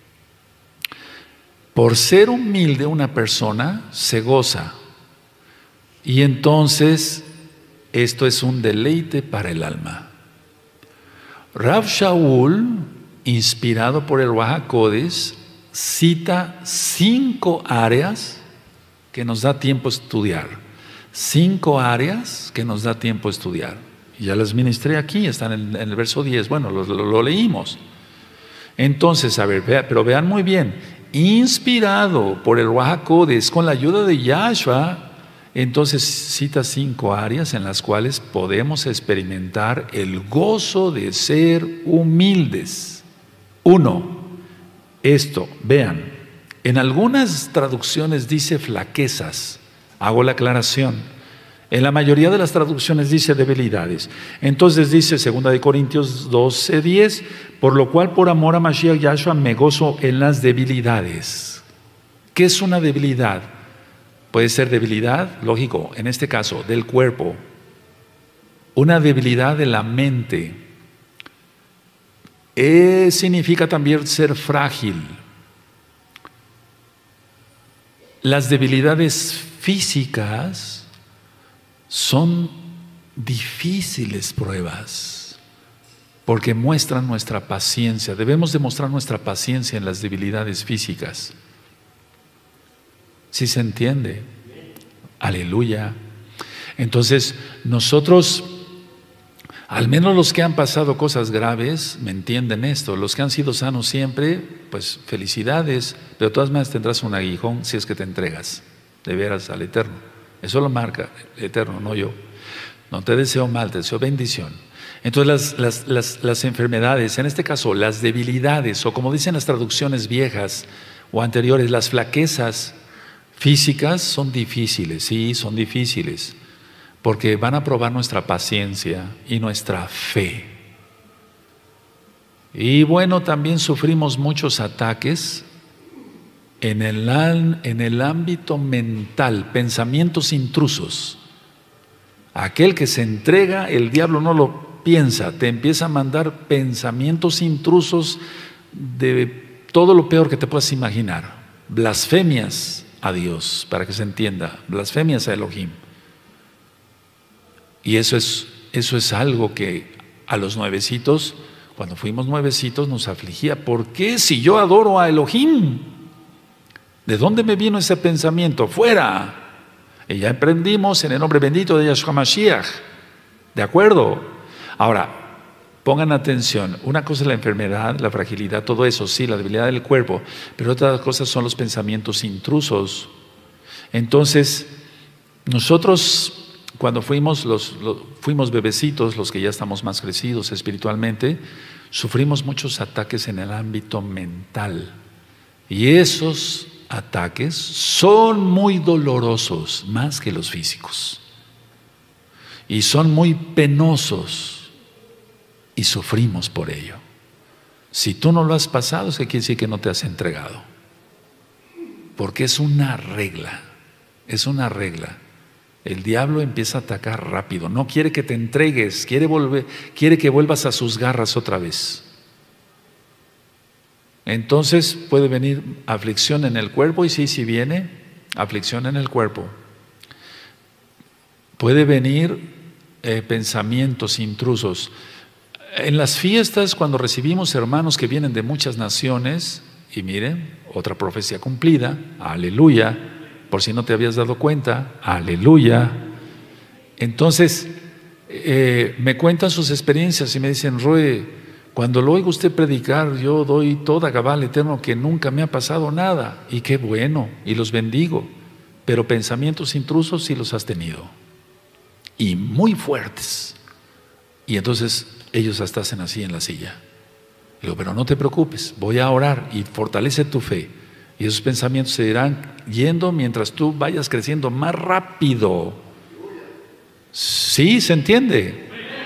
por ser humilde una persona se goza, y entonces esto es un deleite para el alma. Rav Shaul, inspirado por el Ruach HaKodesh, cita cinco áreas que nos da tiempo a estudiar. Cinco áreas que nos da tiempo a estudiar. Y ya las ministré aquí, están en, en el verso diez. Bueno, lo, lo, lo leímos. Entonces, a ver, vea, pero vean muy bien. Inspirado por el Ruach HaKodesh, con la ayuda de Yahshua, entonces cita cinco áreas en las cuales podemos experimentar el gozo de ser humildes. Uno, esto, vean, en algunas traducciones dice flaquezas, hago la aclaración. En la mayoría de las traducciones dice debilidades. Entonces dice segunda de Corintios doce, diez, por lo cual por amor a Mashiach Yahshua me gozo en las debilidades. ¿Qué es una debilidad? Puede ser debilidad, lógico, en este caso, del cuerpo. Una debilidad de la mente. Eh, significa también ser frágil. Las debilidades físicas son difíciles pruebas, porque muestran nuestra paciencia. Debemos demostrar nuestra paciencia en las debilidades físicas. ¿Sí se entiende? Aleluya. Entonces, nosotros, al menos los que han pasado cosas graves, me entienden esto. Los que han sido sanos siempre, pues felicidades, pero de todas maneras tendrás un aguijón si es que te entregas de veras al Eterno. Eso lo marca el Eterno, no yo. No te deseo mal, te deseo bendición. Entonces las, las, las, las enfermedades, en este caso las debilidades, o como dicen las traducciones viejas o anteriores, las flaquezas físicas son difíciles, sí, son difíciles, porque van a probar nuestra paciencia y nuestra fe. Y bueno, también sufrimos muchos ataques En el, en el ámbito mental, pensamientos intrusos. Aquel que se entrega, el diablo no lo piensa, te empieza a mandar pensamientos intrusos de todo lo peor que te puedas imaginar. Blasfemias a Dios, para que se entienda, blasfemias a Elohim. Y eso es, eso es algo que a los nuevecitos, cuando fuimos nuevecitos, nos afligía. ¿Por qué si yo adoro a Elohim? ¿De dónde me vino ese pensamiento? ¡Fuera! Y ya aprendimos en el nombre bendito de Yahshua Mashiach. ¿De acuerdo? Ahora, pongan atención. Una cosa es la enfermedad, la fragilidad, todo eso, sí, la debilidad del cuerpo. Pero otras cosas son los pensamientos intrusos. Entonces, nosotros, cuando fuimos, los, los, fuimos bebecitos, los que ya estamos más crecidos espiritualmente, sufrimos muchos ataques en el ámbito mental. Y esos ataques son muy dolorosos, más que los físicos, y son muy penosos, y sufrimos por ello. Si tú no lo has pasado, eso quiere decir que no te has entregado, porque es una regla, es una regla. El diablo empieza a atacar rápido, no quiere que te entregues, quiere, volver, quiere que vuelvas a sus garras otra vez. Entonces puede venir aflicción en el cuerpo, y sí, sí viene aflicción en el cuerpo. Puede venir eh, pensamientos intrusos. En las fiestas, cuando recibimos hermanos que vienen de muchas naciones, y miren, otra profecía cumplida, aleluya, por si no te habías dado cuenta, aleluya. Entonces, eh, me cuentan sus experiencias y me dicen: Roe, cuando lo oigo usted predicar, yo doy toda Gabá al Eterno que nunca me ha pasado nada, y qué bueno, y los bendigo, pero pensamientos intrusos sí los has tenido, y muy fuertes. Y entonces ellos hasta hacen así en la silla. Digo, pero no te preocupes, voy a orar y fortalece tu fe, y esos pensamientos se irán yendo mientras tú vayas creciendo más rápido. ¿Sí se entiende?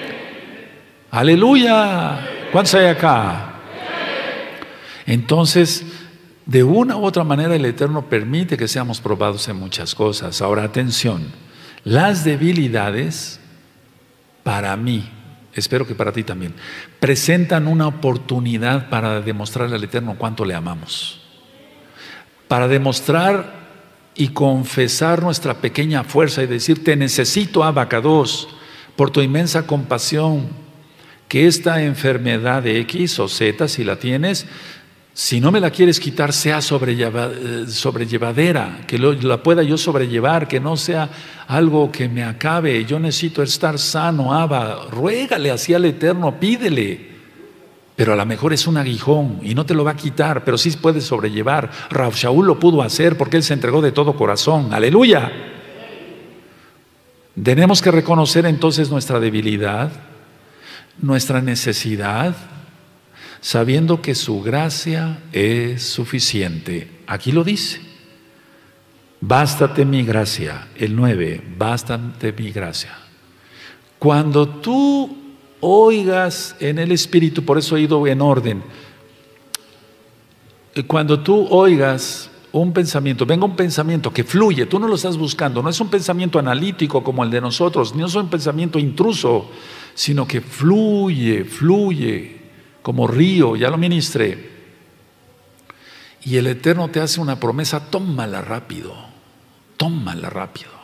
¡Aleluya! ¿Cuántos hay acá? Entonces, de una u otra manera el Eterno permite que seamos probados en muchas cosas. Ahora, atención, las debilidades, para mí, espero que para ti también, presentan una oportunidad para demostrarle al Eterno cuánto le amamos, para demostrar y confesar nuestra pequeña fuerza y decir: te necesito, Abacados, por tu inmensa compasión, que esta enfermedad de X o Z, si la tienes, si no me la quieres quitar, sea sobrelleva, sobrellevadera, que lo, la pueda yo sobrellevar, que no sea algo que me acabe. Yo necesito estar sano, Abba, ruégale así al Eterno, pídele. Pero a lo mejor es un aguijón y no te lo va a quitar, pero sí puedes sobrellevar. Rav Shaul lo pudo hacer porque él se entregó de todo corazón. ¡Aleluya! Tenemos que reconocer entonces nuestra debilidad, nuestra necesidad, sabiendo que su gracia es suficiente. Aquí lo dice. Bástate mi gracia. El nueve, bástate mi gracia. Cuando tú oigas en el Espíritu, por eso he ido en orden, cuando tú oigas un pensamiento, venga un pensamiento que fluye, tú no lo estás buscando, no es un pensamiento analítico como el de nosotros, no es un pensamiento intruso, sino que fluye, fluye como río, ya lo ministré. Y el Eterno te hace una promesa, tómala rápido, tómala rápido.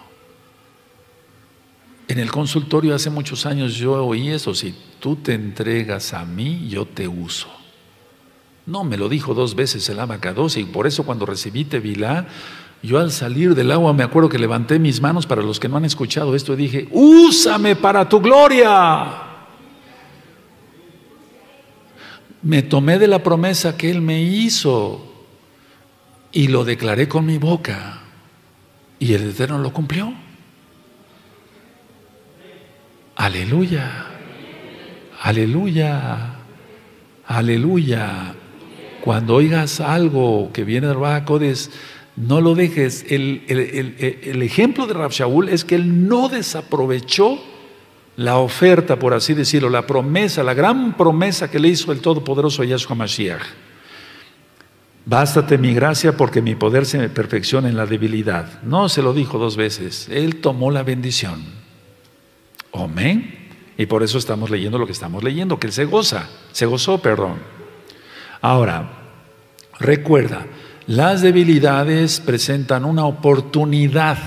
En el consultorio hace muchos años yo oí eso, si tú te entregas a mí, yo te uso. No, me lo dijo dos veces el Abacados, y por eso cuando recibí Tevilá, yo al salir del agua me acuerdo que levanté mis manos, para los que no han escuchado esto, y dije, úsame para tu gloria. Me tomé de la promesa que Él me hizo y lo declaré con mi boca, y el Eterno lo cumplió. Aleluya, aleluya, aleluya. Cuando oigas algo que viene del Ruaj HaKodesh, no lo dejes. El, el, el, el ejemplo de Rav Shaul es que él no desaprovechó la oferta, por así decirlo, la promesa, la gran promesa que le hizo el Todopoderoso Yahshua Mashiach. Bástate mi gracia porque mi poder se me perfecciona en la debilidad. No se lo dijo dos veces, él tomó la bendición. Amén. Y por eso estamos leyendo lo que estamos leyendo, que él se goza, se gozó, perdón. Ahora, recuerda, las debilidades presentan una oportunidad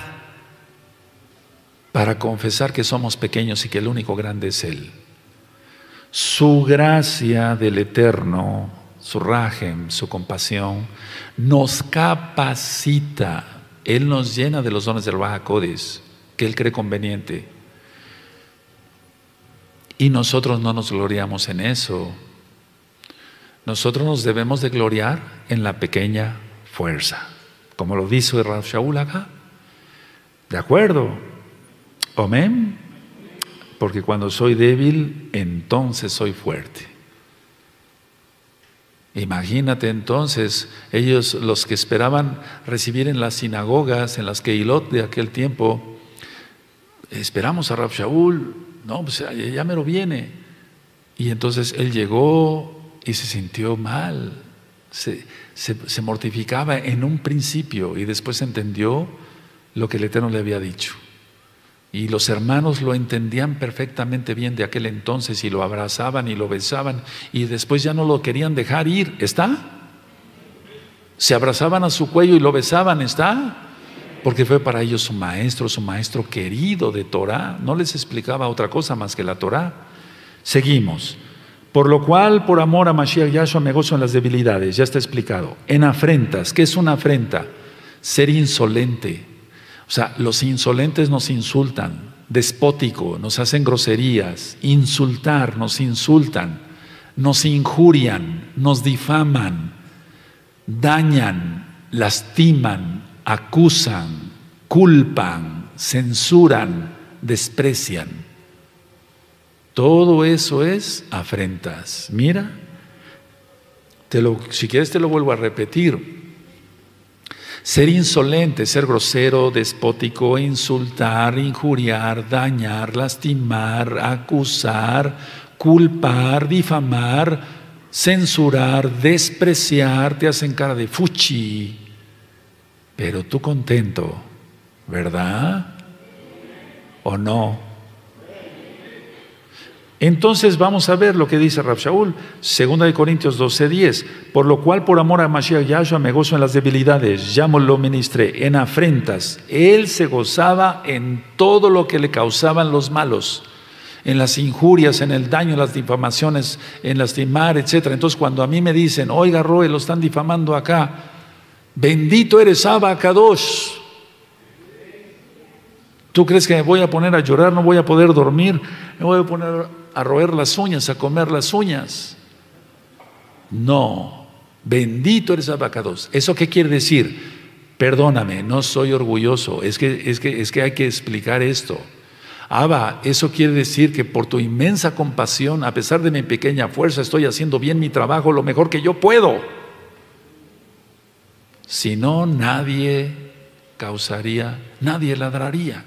para confesar que somos pequeños y que el único grande es Él. Su gracia del Eterno, su rajem, su compasión, nos capacita. Él nos llena de los dones del Ruaj HaKodesh, que Él cree conveniente. Y nosotros no nos gloriamos en eso. Nosotros nos debemos de gloriar en la pequeña fuerza, como lo dice Rav Shaul acá. ¿De acuerdo? Amén. Porque cuando soy débil, entonces soy fuerte. Imagínate entonces, ellos, los que esperaban recibir en las sinagogas, en las Keilot de aquel tiempo, esperamos a Rav Shaul, no, pues ya me lo viene. Y entonces él llegó y se sintió mal, se, se, se mortificaba en un principio y después entendió lo que el Eterno le había dicho. Y los hermanos lo entendían perfectamente bien de aquel entonces y lo abrazaban y lo besaban y después ya no lo querían dejar ir. ¿Está? Se abrazaban a su cuello y lo besaban. ¿Está? Porque fue para ellos su maestro, su maestro querido de Torah. No les explicaba otra cosa más que la Torah. Seguimos. Por lo cual, por amor a Mashiach Yahshua, me gozo en las debilidades. Ya está explicado. En afrentas. ¿Qué es una afrenta? Ser insolente. O sea, los insolentes nos insultan. Despótico, nos hacen groserías. Insultar, nos insultan. Nos injurian, nos difaman. Dañan, lastiman, acusan, culpan, censuran, desprecian. Todo eso es afrentas. Mira, te lo, si quieres te lo vuelvo a repetir. Ser insolente, ser grosero, despótico, insultar, injuriar, dañar, lastimar, acusar, culpar, difamar, censurar, despreciar, te hacen cara de fuchi. Pero tú contento, ¿verdad? ¿O no? Entonces vamos a ver lo que dice Rav Shaul, segunda de Corintios doce, diez. Por lo cual, por amor a Mashiach Yahshua, me gozo en las debilidades, ya lo ministré, en afrentas. Él se gozaba en todo lo que le causaban los malos, en las injurias, en el daño, en las difamaciones, en lastimar, etcétera. Entonces cuando a mí me dicen, oiga Roe, lo están difamando acá, bendito eres Abba Kadosh. ¿Tú crees que me voy a poner a llorar? No voy a poder dormir, me voy a poner a roer las uñas, a comer las uñas. No, bendito eres Abba Kadosh. ¿Eso qué quiere decir? Perdóname, no soy orgulloso, es que, es que, es que hay que explicar esto. Abba, eso quiere decir que por tu inmensa compasión, a pesar de mi pequeña fuerza, estoy haciendo bien mi trabajo lo mejor que yo puedo. Si no, nadie causaría, nadie ladraría.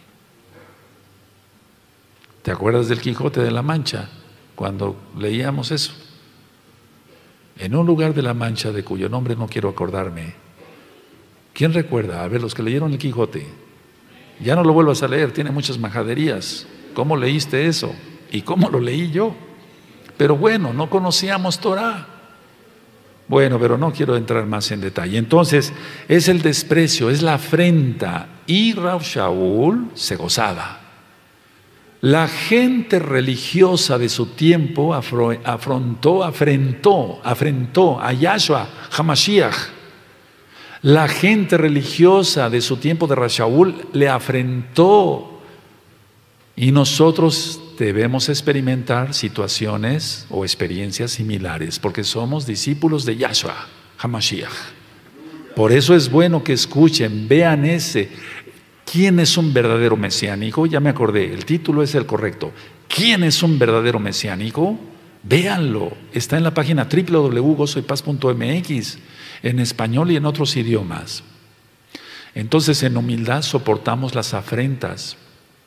¿Te acuerdas del Quijote de la Mancha? Cuando leíamos eso. En un lugar de la Mancha, de cuyo nombre no quiero acordarme. ¿Quién recuerda? A ver, los que leyeron el Quijote. Ya no lo vuelvas a leer, tiene muchas majaderías. ¿Cómo leíste eso? ¿Y cómo lo leí yo? Pero bueno, no conocíamos Torah. Bueno, pero no quiero entrar más en detalle. Entonces, es el desprecio, es la afrenta. Y Rav Shaul se gozaba. La gente religiosa de su tiempo afrontó, afrentó, afrentó a Yahshua HaMashiach. La gente religiosa de su tiempo de Rav Shaul le afrentó. Y nosotros debemos experimentar situaciones o experiencias similares, porque somos discípulos de Yahshua HaMashiach. Por eso es bueno que escuchen, vean ese. ¿Quién es un verdadero mesiánico? Ya me acordé, el título es el correcto. ¿Quién es un verdadero mesiánico? Véanlo, está en la página doble u doble u doble u punto gozo y paz punto m x, en español y en otros idiomas. Entonces, en humildad soportamos las afrentas.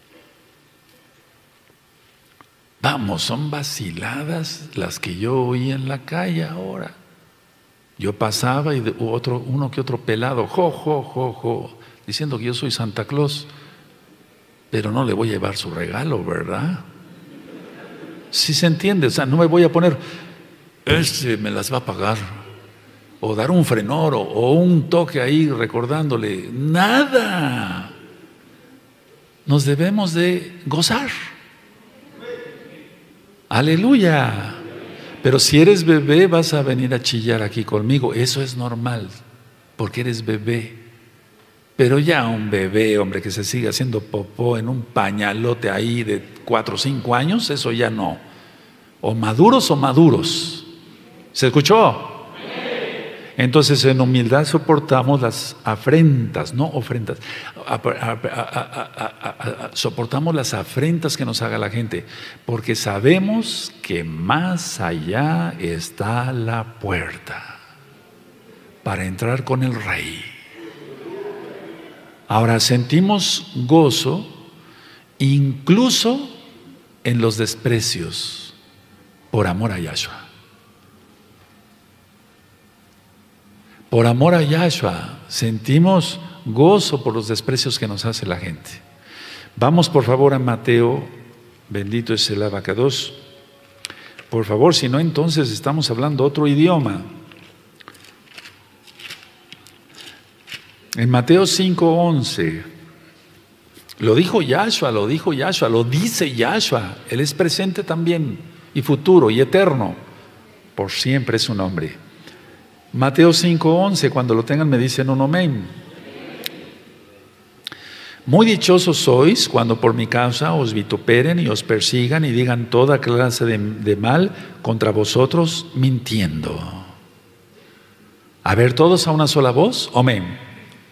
Vamos, son vaciladas las que yo oí en la calle ahora. Yo pasaba y otro, uno que otro pelado, jo, jo, jo, jo, diciendo que yo soy Santa Claus, pero no le voy a llevar su regalo, ¿verdad? Si se entiende, o sea, no me voy a poner, este me las va a pagar, o dar un frenoro, o un toque ahí recordándole, nada. Nos debemos de gozar. Aleluya. Pero si eres bebé vas a venir a chillar aquí conmigo, eso es normal, porque eres bebé. Pero ya un bebé, hombre, que se sigue haciendo popó en un pañalote ahí de cuatro o cinco años, eso ya no. O maduros o maduros. ¿Se escuchó? Entonces en humildad soportamos las afrentas, no ofrendas. A, a, a, a, soportamos las afrentas que nos haga la gente, porque sabemos que más allá está la puerta para entrar con el Rey. Ahora sentimos gozo incluso en los desprecios por amor a Yahshua. Por amor a Yahshua sentimos gozo por los desprecios que nos hace la gente. Vamos por favor a Mateo, bendito es el Abacados. Por favor, si no entonces estamos hablando otro idioma. En Mateo cinco once, lo dijo Yahshua, lo dijo Yahshua, lo dice Yahshua. Él es presente también, y futuro, y eterno. Por siempre es su nombre. Mateo cinco once, cuando lo tengan me dicen un amén. Muy dichosos sois cuando por mi causa os vituperen y os persigan y digan toda clase de, de mal contra vosotros mintiendo. A ver, todos a una sola voz, amén.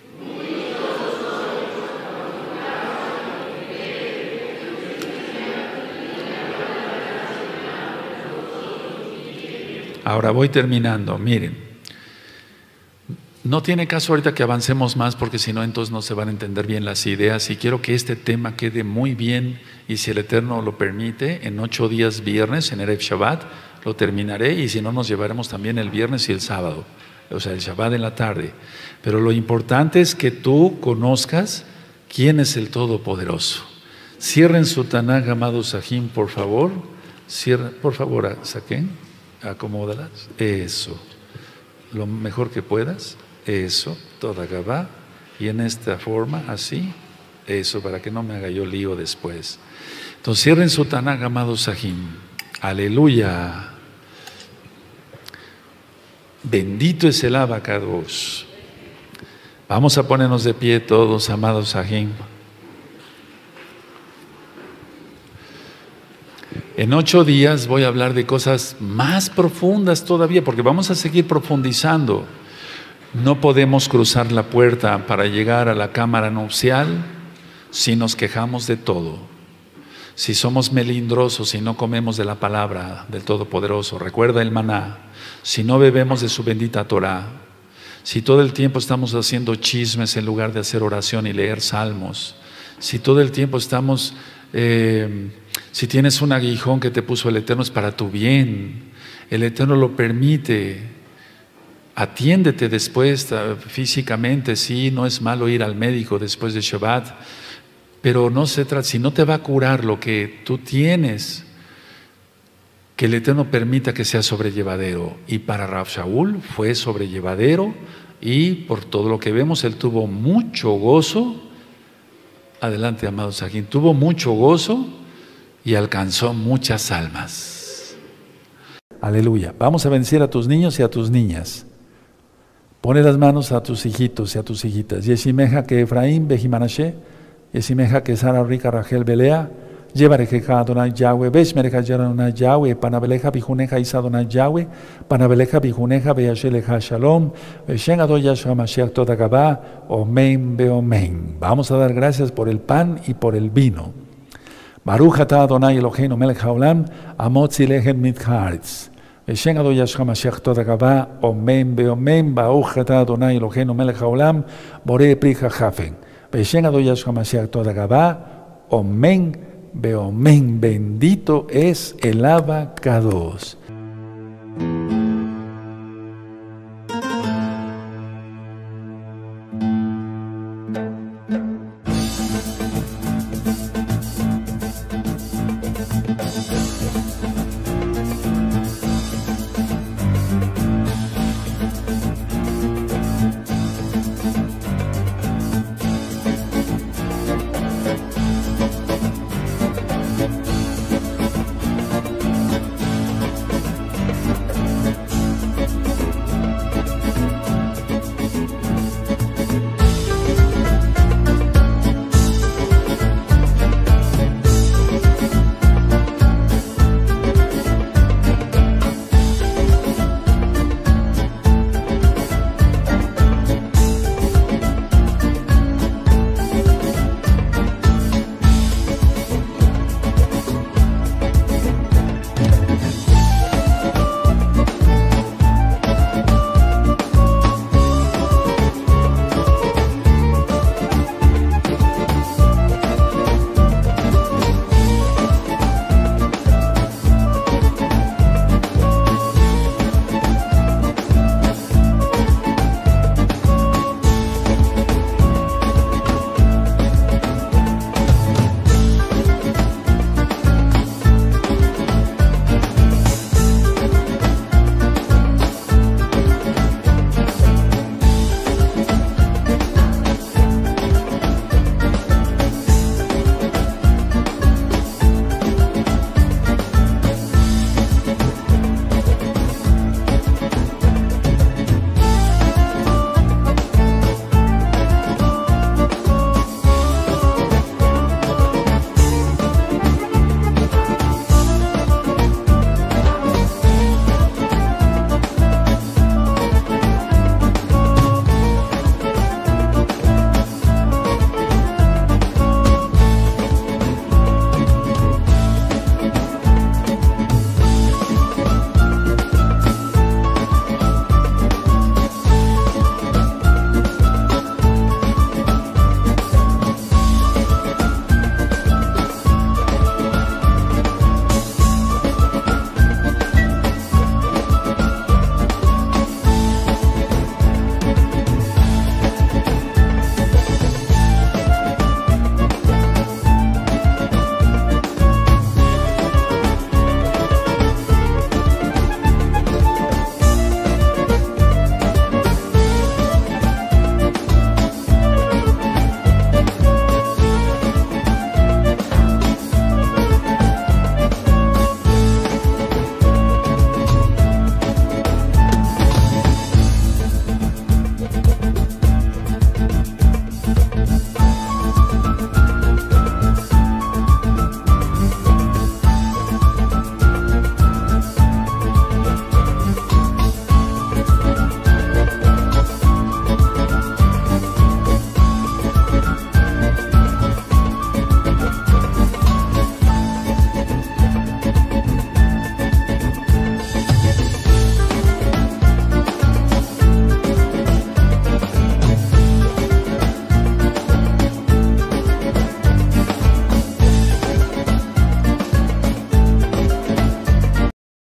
Ahora voy terminando, miren. No tiene caso ahorita que avancemos más, porque si no entonces no se van a entender bien las ideas, y quiero que este tema quede muy bien, y si el Eterno lo permite, en ocho días viernes, en Erev Shabbat, lo terminaré, y si no nos llevaremos también el viernes y el sábado, o sea el Shabbat en la tarde. Pero lo importante es que tú conozcas quién es el Todopoderoso. Cierren su Tanaj, amado Sahim, por favor. Cierren, por favor, saquen, acomódalas, eso, lo mejor que puedas. Eso, toda Gabá, y en esta forma, así, eso, para que no me haga yo lío después. Entonces cierren su Tanaj, amado Sahim. Aleluya. Bendito es el Abacados. Vamos a ponernos de pie todos, amados Sahim. En ocho días voy a hablar de cosas más profundas todavía, porque vamos a seguir profundizando. No podemos cruzar la puerta para llegar a la cámara nupcial si nos quejamos de todo. si somos melindrosos, si no comemos de la palabra del Todopoderoso, recuerda el maná, si no bebemos de su bendita Torah, si todo el tiempo estamos haciendo chismes en lugar de hacer oración y leer salmos, si todo el tiempo estamos, eh, si tienes un aguijón que te puso el Eterno es para tu bien, el Eterno lo permite. Atiéndete después físicamente, sí, no es malo ir al médico después de Shabbat, pero no se trata, si no te va a curar lo que tú tienes, que el Eterno permita que sea sobrellevadero. Y para Rav Shaul fue sobrellevadero y por todo lo que vemos, él tuvo mucho gozo. Adelante, amado Sajín, tuvo mucho gozo y alcanzó muchas almas. Aleluya. Vamos a vencer a tus niños y a tus niñas. Pone las manos a tus hijitos y a tus hijitas. Yeshimeja que Efraín, Bejimanashe, Yeshimeja que Sara Rica Rachel Belea, Llevarejeja Adonai Yahweh, Beshmereja Adonai Yahweh, Panabeleja Bijuneja Isa Adonai Yahweh, Panabeleja Bijuneja Beyasheleja Shalom, Beshen Adonai Yahshua Mashiach Todagabá, Omen Beomen. Vamos a dar gracias por el pan y por el vino. Baruch atah Adonai Eloheinu melech haolam, amotzi lechem mitcharetz. Beshen Adonai Yahshua Mashiach Todagabá, Omen Beomen, Baruch atah Adonai Eloheinu melech haolam, Borei pri hachafen. Beshen Adonai Yahshua Mashiach Todagabá, Omen Beomen. Bendito es el abacados.